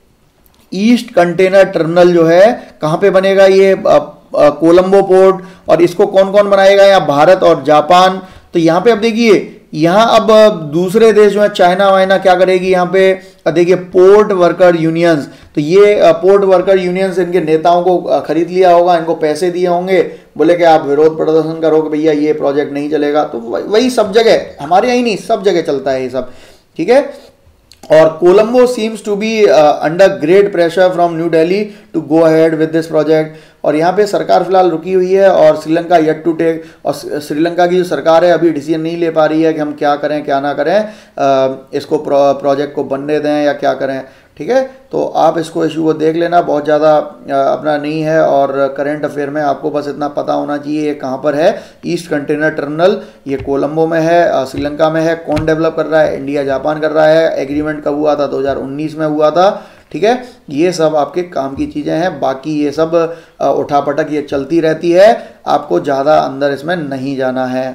ईस्ट कंटेनर टर्मिनल जो है कहाँ पे बनेगा, ये कोलंबो पोर्ट, और इसको कौन कौन बनाएगा, यहाँ भारत और जापान। तो यहाँ पे अब देखिए यहाँ अब दूसरे देश जो है चाइना वाइना क्या करेगी यहाँ पे, देखिए पोर्ट वर्कर यूनियंस, तो ये पोर्ट वर्कर यूनियंस इनके नेताओं को खरीद लिया होगा, इनको पैसे दिए होंगे, बोले कि आप विरोध प्रदर्शन करो कि भैया ये प्रोजेक्ट नहीं चलेगा। तो वही सब जगह, हमारे यहाँ ही नहीं सब जगह चलता है ये सब, ठीक है। और Colombo seems to be under great pressure from New Delhi to go ahead with this project. और यहाँ पे सरकार फिलहाल रुकी हुई है और श्रीलंका येट टू टेक, और श्रीलंका की जो सरकार है अभी डिसीजन नहीं ले पा रही है कि हम क्या करें क्या ना करें, आ, इसको प्रो, प्रोजेक्ट को बनने दें या क्या करें, ठीक है। तो आप इसको इशू को देख लेना, बहुत ज़्यादा अपना नहीं है। और करंट अफेयर में आपको बस इतना पता होना चाहिए ये कहाँ पर है, ईस्ट कंटेनर टर्मिनल, ये कोलंबो में है, श्रीलंका में है। कौन डेवलप कर रहा है, इंडिया जापान कर रहा है। एग्रीमेंट कब हुआ था, दो हज़ार उन्नीस में हुआ था, ठीक है। ये सब आपके काम की चीज़ें हैं, बाकी ये सब उठापटक ये चलती रहती है, आपको ज़्यादा अंदर इसमें नहीं जाना है,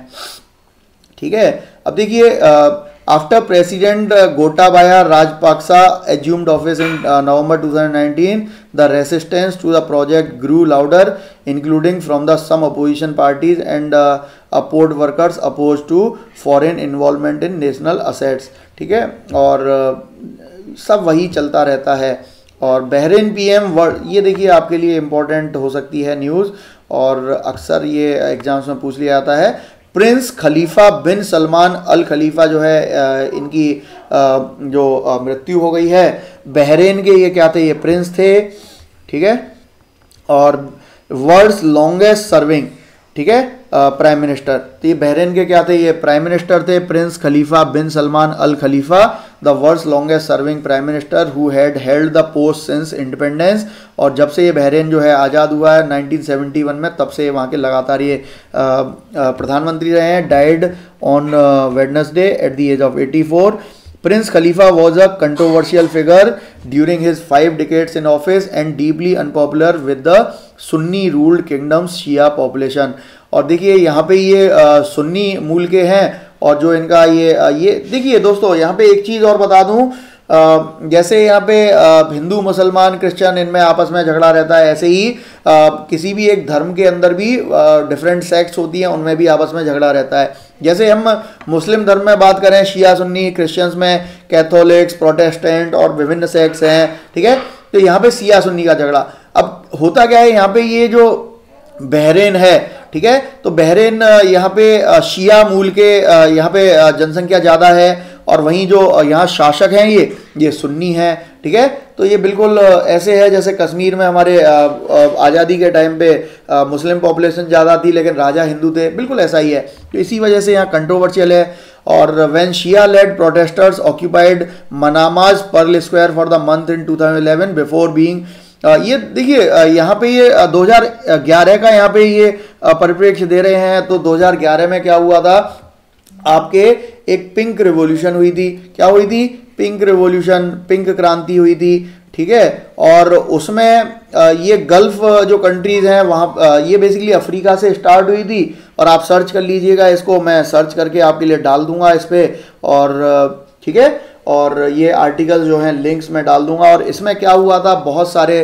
ठीक है। अब देखिए after president Gotabaya Rajapaksa assumed office in uh, November twenty nineteen, the resistance to the project grew louder, including from the some opposition parties and uh, uh, port workers opposed to foreign involvement in national assets, ठीक है। और uh, सब वही चलता रहता है। और Bahrain PM, ये देखिए आपके लिए इम्पोर्टेंट हो सकती है न्यूज़, और अक्सर ये एग्जाम्स में पूछ लिया जाता है। Prince Khalifa bin Salman al खलीफा जो है इनकी जो मृत्यु हो गई है, बहरीन के ये क्या थे, ये प्रिंस थे, ठीक है। और वर्ल्ड्स लॉन्गेस्ट सर्विंग, ठीक है, प्राइम मिनिस्टर, तो ये बहरीन के क्या थे, ये प्राइम मिनिस्टर थे prince Khalifa bin Salman al Khalifa, the world's longest serving prime minister who had held the post since independence. और जब से ये बहरीन जो है आज़ाद हुआ है नाइनटीन सेवेंटी वन में, तब से वहाँ के लगातार ये प्रधानमंत्री रहे हैं। Died on Wednesday at the age of eighty four. Prince Khalifa was a controversial figure during his five decades in office and deeply unpopular with the Sunni-ruled kingdom's Shia population। और देखिए यहाँ पे ये आ, सुन्नी मूल के हैं, और जो इनका ये आ, ये देखिए दोस्तों यहाँ पे एक चीज़ और बता दूँ, जैसे यहाँ पे हिंदू मुसलमान क्रिश्चियन इनमें आपस में झगड़ा रहता है, ऐसे ही आ, किसी भी एक धर्म के अंदर भी डिफरेंट सेक्ट्स होती हैं, उनमें भी आपस में झगड़ा रहता है। जैसे हम मुस्लिम धर्म में बात करें, शिया सुन्नी, क्रिश्चियंस में कैथोलिक्स, प्रोटेस्टेंट और विभिन्न सेक्ट्स हैं, ठीक है। तो यहाँ पे शिया सुन्नी का झगड़ा, अब होता क्या है, यहाँ पे ये जो बहरीन है, ठीक है, तो बहरीन यहाँ पे शिया मूल के यहाँ पे जनसंख्या ज़्यादा है, और वहीं जो यहाँ शासक हैं ये ये सुन्नी हैं, ठीक है। तो ये बिल्कुल ऐसे है जैसे कश्मीर में हमारे आज़ादी के टाइम पे मुस्लिम पॉपुलेशन ज़्यादा थी लेकिन राजा हिंदू थे, बिल्कुल ऐसा ही है। तो इसी वजह से यहाँ कंट्रोवर्शियल है। और when Shia led protesters occupied Manama's Pearl Square for the month in two thousand eleven before being, ये देखिए यहाँ पे ये दो हज़ार ग्यारह का यहाँ पे ये परिप्रेक्ष्य दे रहे हैं। तो दो हज़ार ग्यारह में क्या हुआ था, आपके एक पिंक रिवॉल्यूशन हुई थी, क्या हुई थी, पिंक रिवॉल्यूशन, पिंक क्रांति हुई थी, ठीक है। और उसमें ये गल्फ जो कंट्रीज हैं वहाँ, ये बेसिकली अफ्रीका से स्टार्ट हुई थी। और आप सर्च कर लीजिएगा इसको, मैं सर्च करके आपके लिए डाल दूंगा इस पर, और ठीक है। और ये आर्टिकल जो हैं लिंक्स में डाल दूंगा। और इसमें क्या हुआ था, बहुत सारे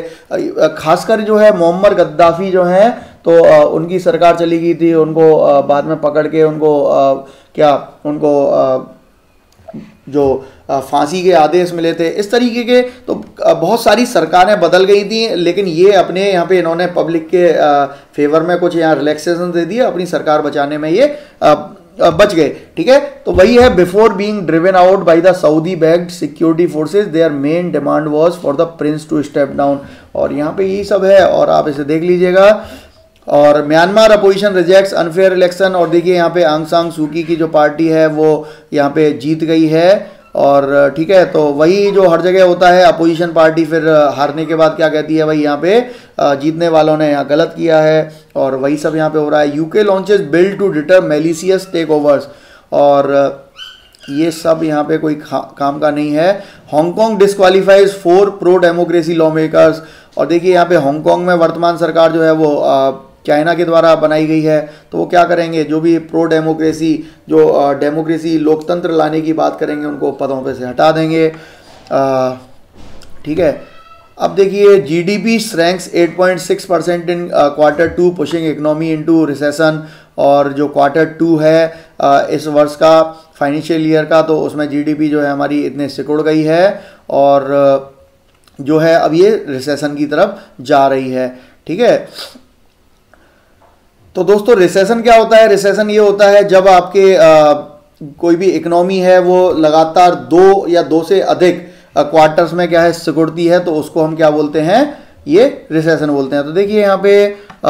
खासकर जो है मोहम्मद गद्दाफी जो हैं, तो उनकी सरकार चली गई थी, उनको बाद में पकड़ के उनको क्या उनको जो फांसी के आदेश मिले थे, इस तरीके के। तो बहुत सारी सरकारें बदल गई थी, लेकिन ये अपने यहाँ पे इन्होंने पब्लिक के फेवर में कुछ यहाँ रिलैक्सेशन दे दिए, अपनी सरकार बचाने में ये बच गए, ठीक है। तो वही है, before being driven out by the Saudi backed security forces their main demand was for the prince to step down. और यहाँ पे यही सब है, और आप इसे देख लीजिएगा। और Myanmar opposition rejects unfair election, और देखिए यहाँ पे आंग सान सूकी की जो पार्टी है वो यहाँ पे जीत गई है। और ठीक है, तो वही जो हर जगह होता है, अपोजिशन पार्टी फिर हारने के बाद क्या कहती है, भाई यहाँ पे जीतने वालों ने यहाँ गलत किया है, और वही सब यहाँ पे हो रहा है। UK launches bill to deter malicious takeovers, और ये सब यहाँ पे कोई काम का नहीं है। Hong Kong disqualifies four pro democracy lawmakers, और देखिए यहाँ पे हांगकांग में वर्तमान सरकार जो है वो चाइना के द्वारा बनाई गई है, तो वो क्या करेंगे, जो भी प्रो डेमोक्रेसी, जो डेमोक्रेसी लोकतंत्र लाने की बात करेंगे, उनको पदों पे से हटा देंगे। ठीक है, अब देखिए GDP ranks eight point six percent in quarter two pushing economy into recession, और जो क्वार्टर टू है uh, इस वर्ष का फाइनेंशियल ईयर का, तो उसमें जीडीपी जो है हमारी इतने सिकुड़ गई है, और uh, जो है अब ये रिसेशन की तरफ जा रही है। ठीक है, तो दोस्तों रिसेशन क्या होता है? रिसेशन ये होता है जब आपके आ, कोई भी इकोनॉमी है वो लगातार दो या दो से अधिक क्वार्टर्स में क्या है सिकुड़ती है, तो उसको हम क्या बोलते हैं, ये रिसेशन बोलते हैं। तो देखिए यहाँ पे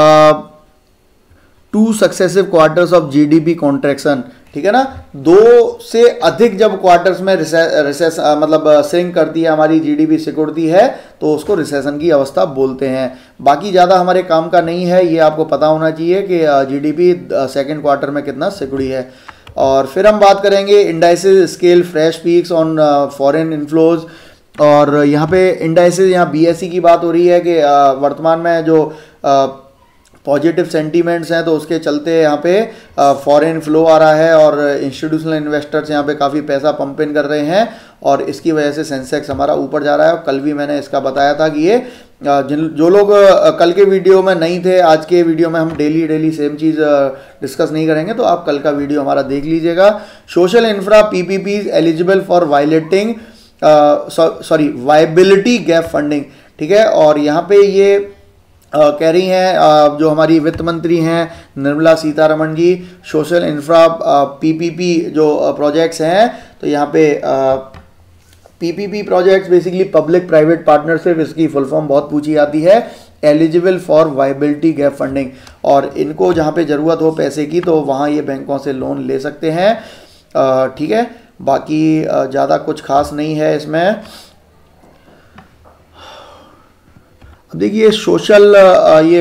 two successive quarters of GDP contraction, ठीक है ना, दो से अधिक जब क्वार्टर्स में रिसेस मतलब श्रिंक करती है हमारी जीडीपी, सिकुड़ती है, तो उसको रिसेशन की अवस्था बोलते हैं। बाकी ज़्यादा हमारे काम का नहीं है, ये आपको पता होना चाहिए कि जीडीपी सेकंड क्वार्टर में कितना सिकुड़ी है। और फिर हम बात करेंगे indices scale fresh peaks on foreign inflows, और यहाँ पे इंडाइसेस, यहाँ बीएसई की बात हो रही है कि वर्तमान में जो पॉजिटिव सेंटीमेंट्स हैं, तो उसके चलते यहाँ पे फॉरेन फ्लो आ रहा है, और इंस्टीट्यूशनल इन्वेस्टर्स यहाँ पे काफ़ी पैसा पंप इन कर रहे हैं, और इसकी वजह से सेंसेक्स हमारा ऊपर जा रहा है। कल भी मैंने इसका बताया था कि ये जिन जो लोग कल के वीडियो में नहीं थे, आज के वीडियो में हम डेली डेली सेम चीज़ डिस्कस नहीं करेंगे, तो आप कल का वीडियो हमारा देख लीजिएगा। Social infra PPPs eligible for violating sorry viability gap funding, ठीक है, और यहाँ पे ये Uh, कह रही हैं uh, जो हमारी वित्त मंत्री हैं Nirmala Sitharaman ji, social infra PPP जो प्रोजेक्ट्स uh, हैं, तो यहाँ पे PPP projects basically public private partnership, इसकी फुल फॉर्म बहुत पूछी जाती है, eligible for viability gap funding, और इनको जहाँ पे ज़रूरत हो पैसे की, तो वहाँ ये बैंकों से लोन ले सकते हैं। uh, ठीक है, बाकी uh, ज़्यादा कुछ खास नहीं है इसमें। अब देखिए सोशल ये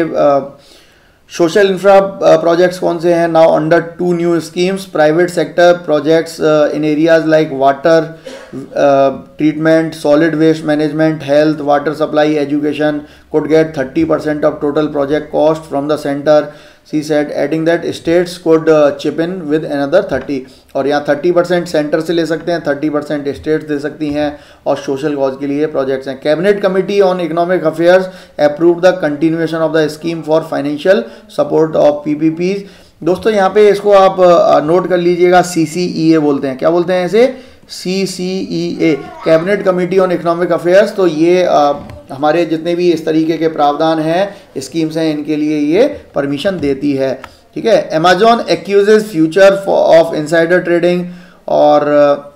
सोशल इंफ्रा प्रोजेक्ट्स कौन से हैं, now under two new schemes, private sector projects in areas like water treatment, solid waste management, health, water supply, education could get thirty percent of total project cost from the center, she said, adding that states could uh, chip in with another thirty, और यहाँ thirty percent centre से ले सकते हैं, thirty percent states दे सकती हैं, और social cause के लिए प्रोजेक्ट्स हैं। Cabinet committee on economic affairs approve the continuation of the scheme for financial support of PPPs. दोस्तों यहाँ पे इसको आप नोट कर लीजिएगा, सीसीईए बोलते हैं। क्या बोलते हैं इसे? C C E A, cabinet committee on economic affairs. तो ये आ, हमारे जितने भी इस तरीके के प्रावधान हैं, स्कीम्स हैं, इनके लिए ये परमिशन देती है। ठीक है, Amazon accuses Future of insider trading, और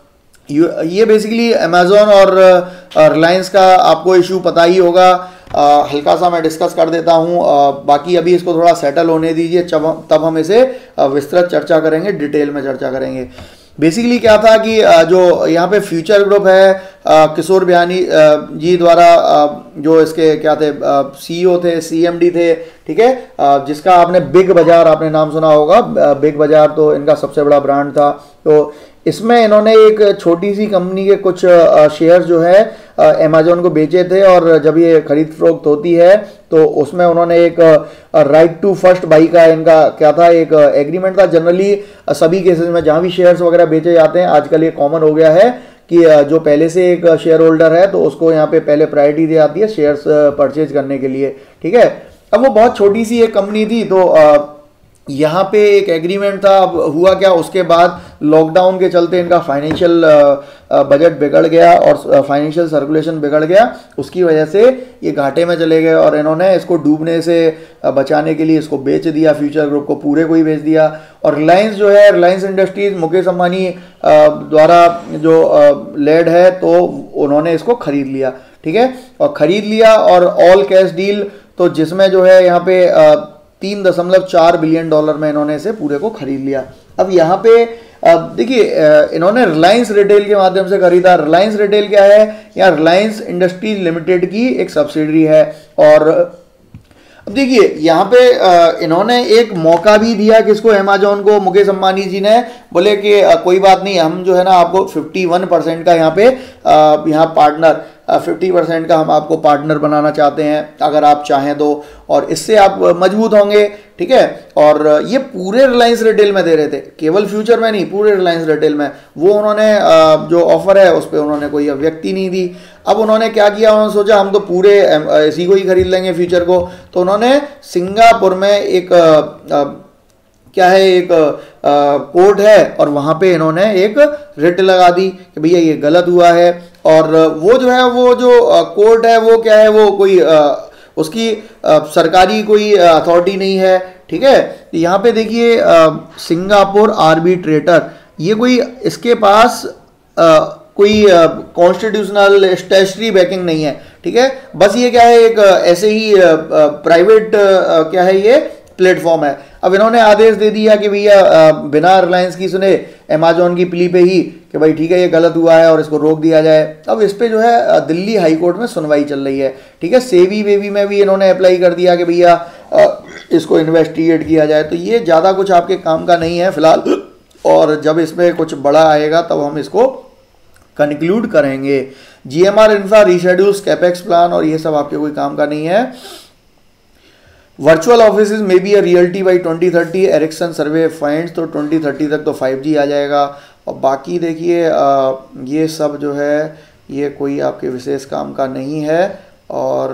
ये बेसिकली अमेजॉन और रिलायंस का आपको इशू पता ही होगा, आ, हल्का सा मैं डिस्कस कर देता हूँ, बाकी अभी इसको थोड़ा सेटल होने दीजिए, तब हम इसे विस्तृत चर्चा करेंगे, डिटेल में चर्चा करेंगे। बेसिकली क्या था कि जो यहाँ पे फ्यूचर ग्रुप है, किशोर बिहानी जी द्वारा जो इसके क्या थे, सीईओ थे, सीएमडी थे, ठीक है, जिसका आपने बिग बाजार आपने नाम सुना होगा, बिग बाजार तो इनका सबसे बड़ा ब्रांड था। तो इसमें इन्होंने एक छोटी सी कंपनी के कुछ शेयर जो है अमेजॉन को बेचे थे, और जब ये खरीद फरोख्त होती है तो उसमें उन्होंने एक राइट टू फर्स्ट बाई का इनका क्या था, एक एग्रीमेंट था। जनरली सभी केसेस में जहां भी शेयर्स वगैरह बेचे जाते हैं, आजकल ये कॉमन हो गया है कि जो पहले से एक शेयर होल्डर है तो उसको यहाँ पे पहले प्रायोरिटी दी जाती है शेयर्स परचेज करने के लिए। ठीक है, अब वो बहुत छोटी सी एक कंपनी थी, तो यहाँ पे एक एग्रीमेंट था। अब हुआ क्या, उसके बाद लॉकडाउन के चलते इनका फाइनेंशियल बजट बिगड़ गया और फाइनेंशियल सर्कुलेशन बिगड़ गया, उसकी वजह से ये घाटे में चले गए, और इन्होंने इसको डूबने से बचाने के लिए इसको बेच दिया, फ्यूचर ग्रुप को पूरे को ही बेच दिया। और रिलायंस जो है, रिलायंस इंडस्ट्रीज मुकेश अंबानी द्वारा जो लेड है, तो उन्होंने इसको खरीद लिया। ठीक है, और खरीद लिया, और ऑल कैश डील, तो जिसमें जो है यहाँ पे तीन दशमलव चार बिलियन डॉलर में इन्होंने इसे पूरे को खरीद लिया। अब यहाँ पे देखिए इन्होंने रिलायंस रिटेल के माध्यम से खरीदा। रिलायंस रिटेल क्या है, या रिलायंस इंडस्ट्रीज लिमिटेड की एक सब्सिडरी है। और अब देखिए यहाँ पे इन्होंने एक मौका भी दिया किसको, अमेजॉन को, मुकेश अंबानी जी ने बोले कि कोई बात नहीं, हम जो है ना आपको इक्यावन परसेंट का यहाँ पे यहाँ पार्टनर फिफ्टी परसेंट का हम आपको पार्टनर बनाना चाहते हैं, अगर आप चाहें तो, और इससे आप मजबूत होंगे, ठीक है। और ये पूरे रिलायंस रिटेल में दे रहे थे, केवल फ्यूचर में नहीं, पूरे रिलायंस रिटेल में। वो उन्होंने जो ऑफर है उस पर उन्होंने कोई व्यक्ति नहीं दी। अब उन्होंने क्या किया, उन्होंने सोचा हम तो पूरे इसी को ही खरीद लेंगे, फ्यूचर को। तो उन्होंने सिंगापुर में एक आ, क्या है, एक कोर्ट है, और वहां पे इन्होंने एक रिट लगा दी कि भैया ये गलत हुआ है। और वो जो है, वो जो कोर्ट है वो क्या है, वो कोई आ, उसकी आ, सरकारी कोई अथॉरिटी नहीं है, ठीक है। यहाँ पे देखिए सिंगापुर आर्बिट्रेटर, ये कोई इसके पास आ, कोई कॉन्स्टिट्यूशनल स्टैट्यूटरी बैकिंग नहीं है, ठीक है। बस ये क्या है, एक ऐसे ही प्राइवेट क्या है, ये प्लेटफॉर्म है। अब इन्होंने आदेश दे दिया कि भैया बिना रिलायंस की सुने, अमेजॉन की प्ली पे ही, कि भाई ठीक है ये गलत हुआ है और इसको रोक दिया जाए। अब इस पे जो है दिल्ली हाई कोर्ट में सुनवाई चल रही है, ठीक है। सेबी वेबी में भी इन्होंने अप्लाई कर दिया कि भैया इसको इन्वेस्टिगेट किया जाए। तो ये ज़्यादा कुछ आपके काम का नहीं है फिलहाल, और जब इसमें कुछ बड़ा आएगा तब हम इसको कंक्लूड करेंगे। GMR infra reschedules capex plan, और ये सब आपके कोई काम का नहीं है। Virtual office may be a reality by twenty thirty, Ericsson survey finds, तो ट्वेंटी थर्टी तक तो फाइव जी आ जाएगा। और बाकी देखिए ये सब जो है ये कोई आपके विशेष काम का नहीं है। और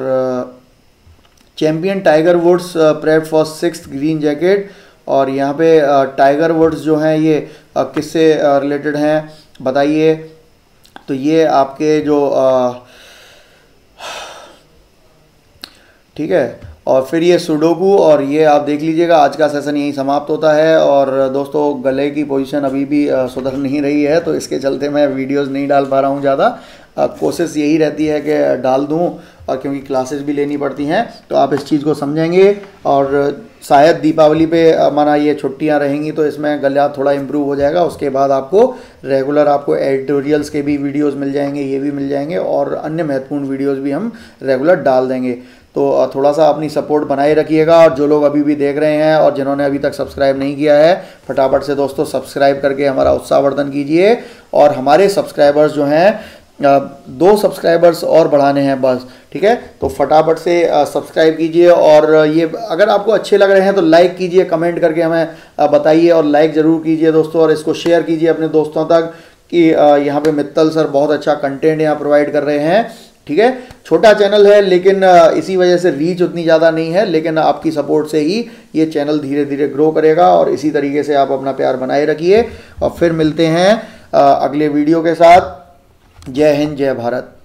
champion Tiger Woods prep for sixth green jacket, और यहाँ पे टाइगर वुड्स जो हैं ये किससे रिलेटेड हैं बताइए। तो ये आपके जो ठीक है, और फिर ये सुडोकू, और ये आप देख लीजिएगा। आज का सेशन यहीं समाप्त होता है। और दोस्तों गले की पोजीशन अभी भी सुधर नहीं रही है, तो इसके चलते मैं वीडियोस नहीं डाल पा रहा हूँ ज़्यादा। कोशिश यही रहती है कि डाल दूँ, और क्योंकि क्लासेस भी लेनी पड़ती हैं, तो आप इस चीज़ को समझेंगे। और शायद दीपावली पे माना ये छुट्टियां रहेंगी, तो इसमें गला थोड़ा इम्प्रूव हो जाएगा। उसके बाद आपको रेगुलर आपको एडिटोरियल्स के भी वीडियोस मिल जाएंगे, ये भी मिल जाएंगे, और अन्य महत्वपूर्ण वीडियोस भी हम रेगुलर डाल देंगे। तो थोड़ा सा अपनी सपोर्ट बनाए रखिएगा। और जो लोग अभी भी देख रहे हैं और जिन्होंने अभी तक सब्सक्राइब नहीं किया है, फटाफट से दोस्तों सब्सक्राइब करके हमारा उत्साहवर्धन कीजिए। और हमारे सब्सक्राइबर्स जो हैं, दो सब्सक्राइबर्स और बढ़ाने हैं बस, ठीक है। तो फटाफट से सब्सक्राइब कीजिए। और ये अगर आपको अच्छे लग रहे हैं तो लाइक कीजिए, कमेंट करके हमें बताइए, और लाइक ज़रूर कीजिए दोस्तों। और इसको शेयर कीजिए अपने दोस्तों तक कि यहाँ पे मित्तल सर बहुत अच्छा कंटेंट यहाँ प्रोवाइड कर रहे हैं, ठीक है। छोटा चैनल है, लेकिन इसी वजह से रीच उतनी ज़्यादा नहीं है, लेकिन आपकी सपोर्ट से ही ये चैनल धीरे धीरे ग्रो करेगा। और इसी तरीके से आप अपना प्यार बनाए रखिए। और फिर मिलते हैं अगले वीडियो के साथ। जय हिंद, जय भारत।